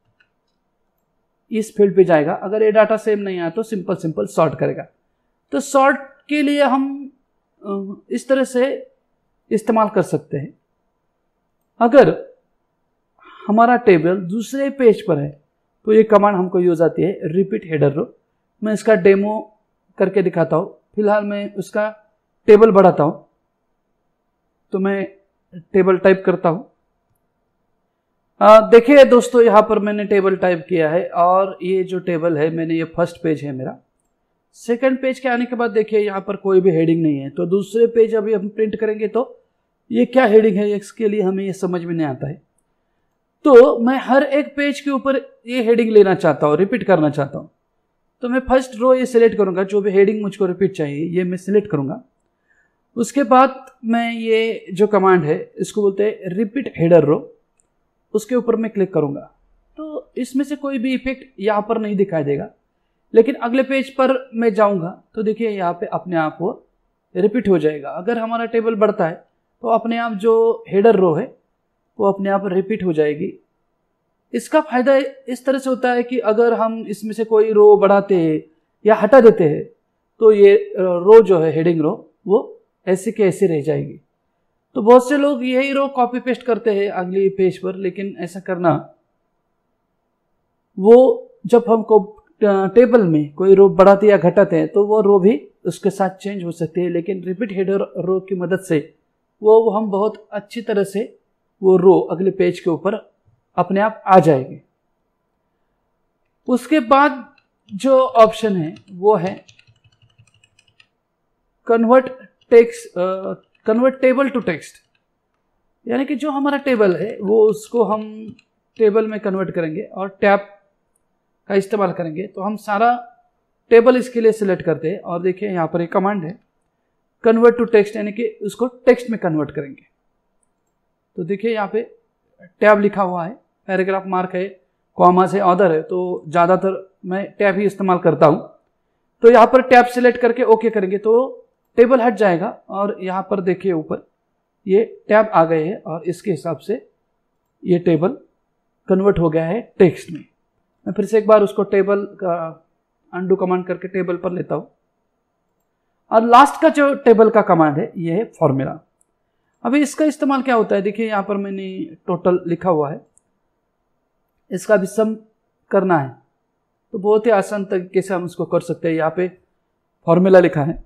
इस फील्ड पे जाएगा। अगर ये डाटा सेम नहीं आया तो सिंपल सॉर्ट करेगा। तो सॉर्ट के लिए हम इस तरह से इस्तेमाल कर सकते हैं। अगर हमारा टेबल दूसरे पेज पर है तो ये कमांड हमको यूज आती है, रिपीट हेडर रो। मैं इसका डेमो करके दिखाता हूँ। फिलहाल मैं उसका टेबल बढ़ाता हूँ, तो मैं टेबल टाइप करता हूँ। देखिए दोस्तों, यहाँ पर मैंने टेबल टाइप किया है, और ये जो टेबल है मैंने, ये फर्स्ट पेज है मेरा। सेकंड पेज के आने के बाद देखिए यहाँ पर कोई भी हेडिंग नहीं है, तो दूसरे पेज अभी हम प्रिंट करेंगे तो ये क्या हेडिंग है, इसके लिए हमें ये समझ में नहीं आता है। तो मैं हर एक पेज के ऊपर ये हेडिंग लेना चाहता हूँ, रिपीट करना चाहता हूँ। तो मैं फर्स्ट रो ये सिलेक्ट करूँगा, जो भी हेडिंग मुझको रिपीट चाहिए ये मैं सिलेक्ट करूँगा। उसके बाद मैं ये जो कमांड है इसको बोलते हैं रिपीट हेडर रो, उसके ऊपर मैं क्लिक करूँगा। तो इसमें से कोई भी इफेक्ट यहाँ पर नहीं दिखाई देगा, लेकिन अगले पेज पर मैं जाऊँगा तो देखिए यहाँ पे अपने आप वो रिपीट हो जाएगा। अगर हमारा टेबल बढ़ता है तो अपने आप जो हेडर रो है वो अपने आप रिपीट हो जाएगी। इसका फायदा इस तरह से होता है कि अगर हम इसमें से कोई रो बढ़ाते हैं या हटा देते हैं तो ये रो जो है, हेडिंग रो, वो ऐसे के ऐसे रह जाएगी। तो बहुत से लोग यही रो कॉपी पेस्ट करते हैं अगली पेज पर, लेकिन ऐसा करना, वो जब हमको टेबल में कोई रो बढ़ाते या घटाते हैं तो वो रो भी उसके साथ चेंज हो सकती है, लेकिन रिपीट हेडर रो की मदद से वो हम बहुत अच्छी तरह से वो रो अगले पेज के ऊपर अपने आप आ जाएगी। उसके बाद जो ऑप्शन है वो है कन्वर्ट टेबल टू टेक्स्ट, यानी कि जो हमारा टेबल है वो उसको हम टेबल में कन्वर्ट करेंगे और टैब का इस्तेमाल करेंगे। तो हम सारा टेबल इसके लिए सिलेक्ट करते हैं, और देखिए यहाँ पर एक कमांड है कन्वर्ट टू टेक्स्ट, यानी कि उसको टेक्स्ट में कन्वर्ट करेंगे। तो देखिए यहाँ पे टैब लिखा हुआ है, पैराग्राफ मार्क है, कॉमा से ऑर्डर है, तो ज़्यादातर मैं टैब ही इस्तेमाल करता हूँ। तो यहाँ पर टैब सिलेक्ट करके ओके करेंगे तो टेबल हट जाएगा, और यहाँ पर देखिए ऊपर ये टैब आ गए हैं, और इसके हिसाब से ये टेबल कन्वर्ट हो गया है टेक्स्ट में। मैं फिर से एक बार उसको टेबल का अंडू कमांड करके टेबल पर लेता हूँ, और लास्ट का जो टेबल का कमांड है ये है फॉर्मूला। अभी इसका इस्तेमाल क्या होता है, देखिए यहाँ पर मैंने टोटल लिखा हुआ है, इसका भी सम करना है तो बहुत ही आसान तरीके से हम उसको कर सकते हैं। यहाँ पे फॉर्मूला लिखा है,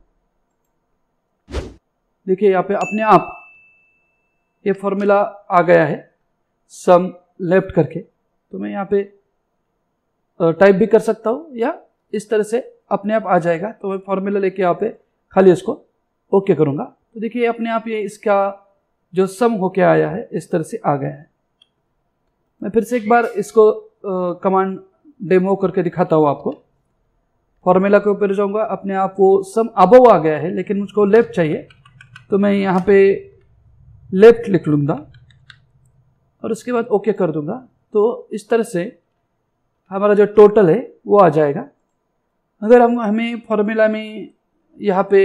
देखिए यहाँ पे अपने आप ये फॉर्मूला आ गया है सम लेफ्ट करके। तो मैं यहाँ पे टाइप भी कर सकता हूँ या इस तरह से अपने आप आ जाएगा। तो मैं फॉर्मूला लेके यहाँ पे खाली इसको ओके करूँगा, तो देखिए अपने आप ये इसका जो सम होके आया है इस तरह से आ गया है। मैं फिर से एक बार इसको कमांड डेमो करके दिखाता हूँ आपको। फॉर्मूला के ऊपर जाऊँगा, अपने आप वो सम अबव आ गया है, लेकिन मुझको लेफ्ट चाहिए, तो मैं यहाँ पे लेफ्ट लिख लूँगा और उसके बाद ओके कर दूँगा। तो इस तरह से हमारा जो टोटल है वो आ जाएगा। अगर हमें फॉर्मूला में यहाँ पे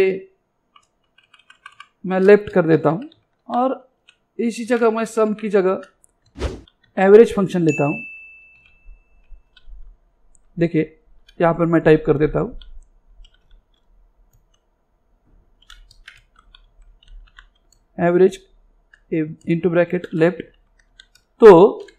मैं लेफ्ट कर देता हूँ, और इसी जगह मैं सम की जगह एवरेज फंक्शन लेता हूँ। देखिए यहाँ पर मैं टाइप कर देता हूँ एवरेज इंटू ब्रैकेट लेफ्ट। तो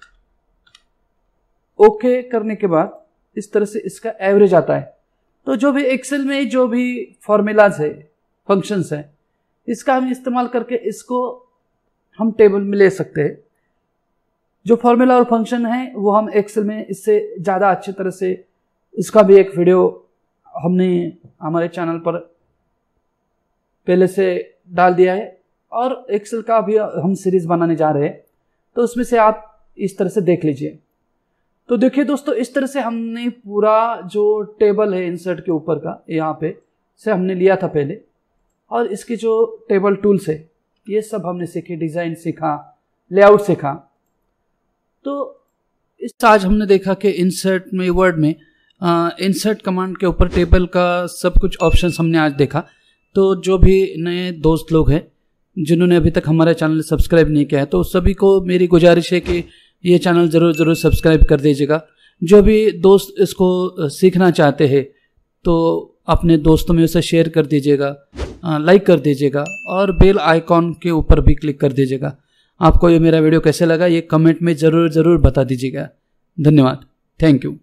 ओके करने के बाद इस तरह से इसका एवरेज आता है। तो जो भी एक्सेल में जो भी फॉर्मूलाज है, फंक्शंस हैं, इसका हम इस्तेमाल करके इसको हम टेबल में ले सकते हैं। जो फॉर्मूला और फंक्शन है वो हम एक्सेल में इससे ज़्यादा अच्छी तरह से, इसका भी एक वीडियो हमने हमारे चैनल पर पहले से डाल दिया है, और एक्सेल का भी हम सीरीज़ बनाने जा रहे हैं, तो उसमें से आप इस तरह से देख लीजिए। तो देखिए दोस्तों, इस तरह से हमने पूरा जो टेबल है इंसर्ट के ऊपर का यहाँ पे से हमने लिया था पहले, और इसकी जो टेबल टूल्स है ये सब हमने सीखे, डिज़ाइन सीखा, लेआउट सीखा। तो इस आज हमने देखा कि इंसर्ट में वर्ड में इंसर्ट कमांड के ऊपर टेबल का सब कुछ ऑप्शंस हमने आज देखा। तो जो भी नए दोस्त लोग हैं जिन्होंने अभी तक हमारा चैनल सब्सक्राइब नहीं किया है, तो सभी को मेरी गुजारिश है कि ये चैनल ज़रूर सब्सक्राइब कर दीजिएगा। जो भी दोस्त इसको सीखना चाहते हैं तो अपने दोस्तों में उसे शेयर कर दीजिएगा, लाइक कर दीजिएगा और बेल आइकॉन के ऊपर भी क्लिक कर दीजिएगा। आपको ये मेरा वीडियो कैसे लगा ये कमेंट में ज़रूर बता दीजिएगा। धन्यवाद, थैंक यू।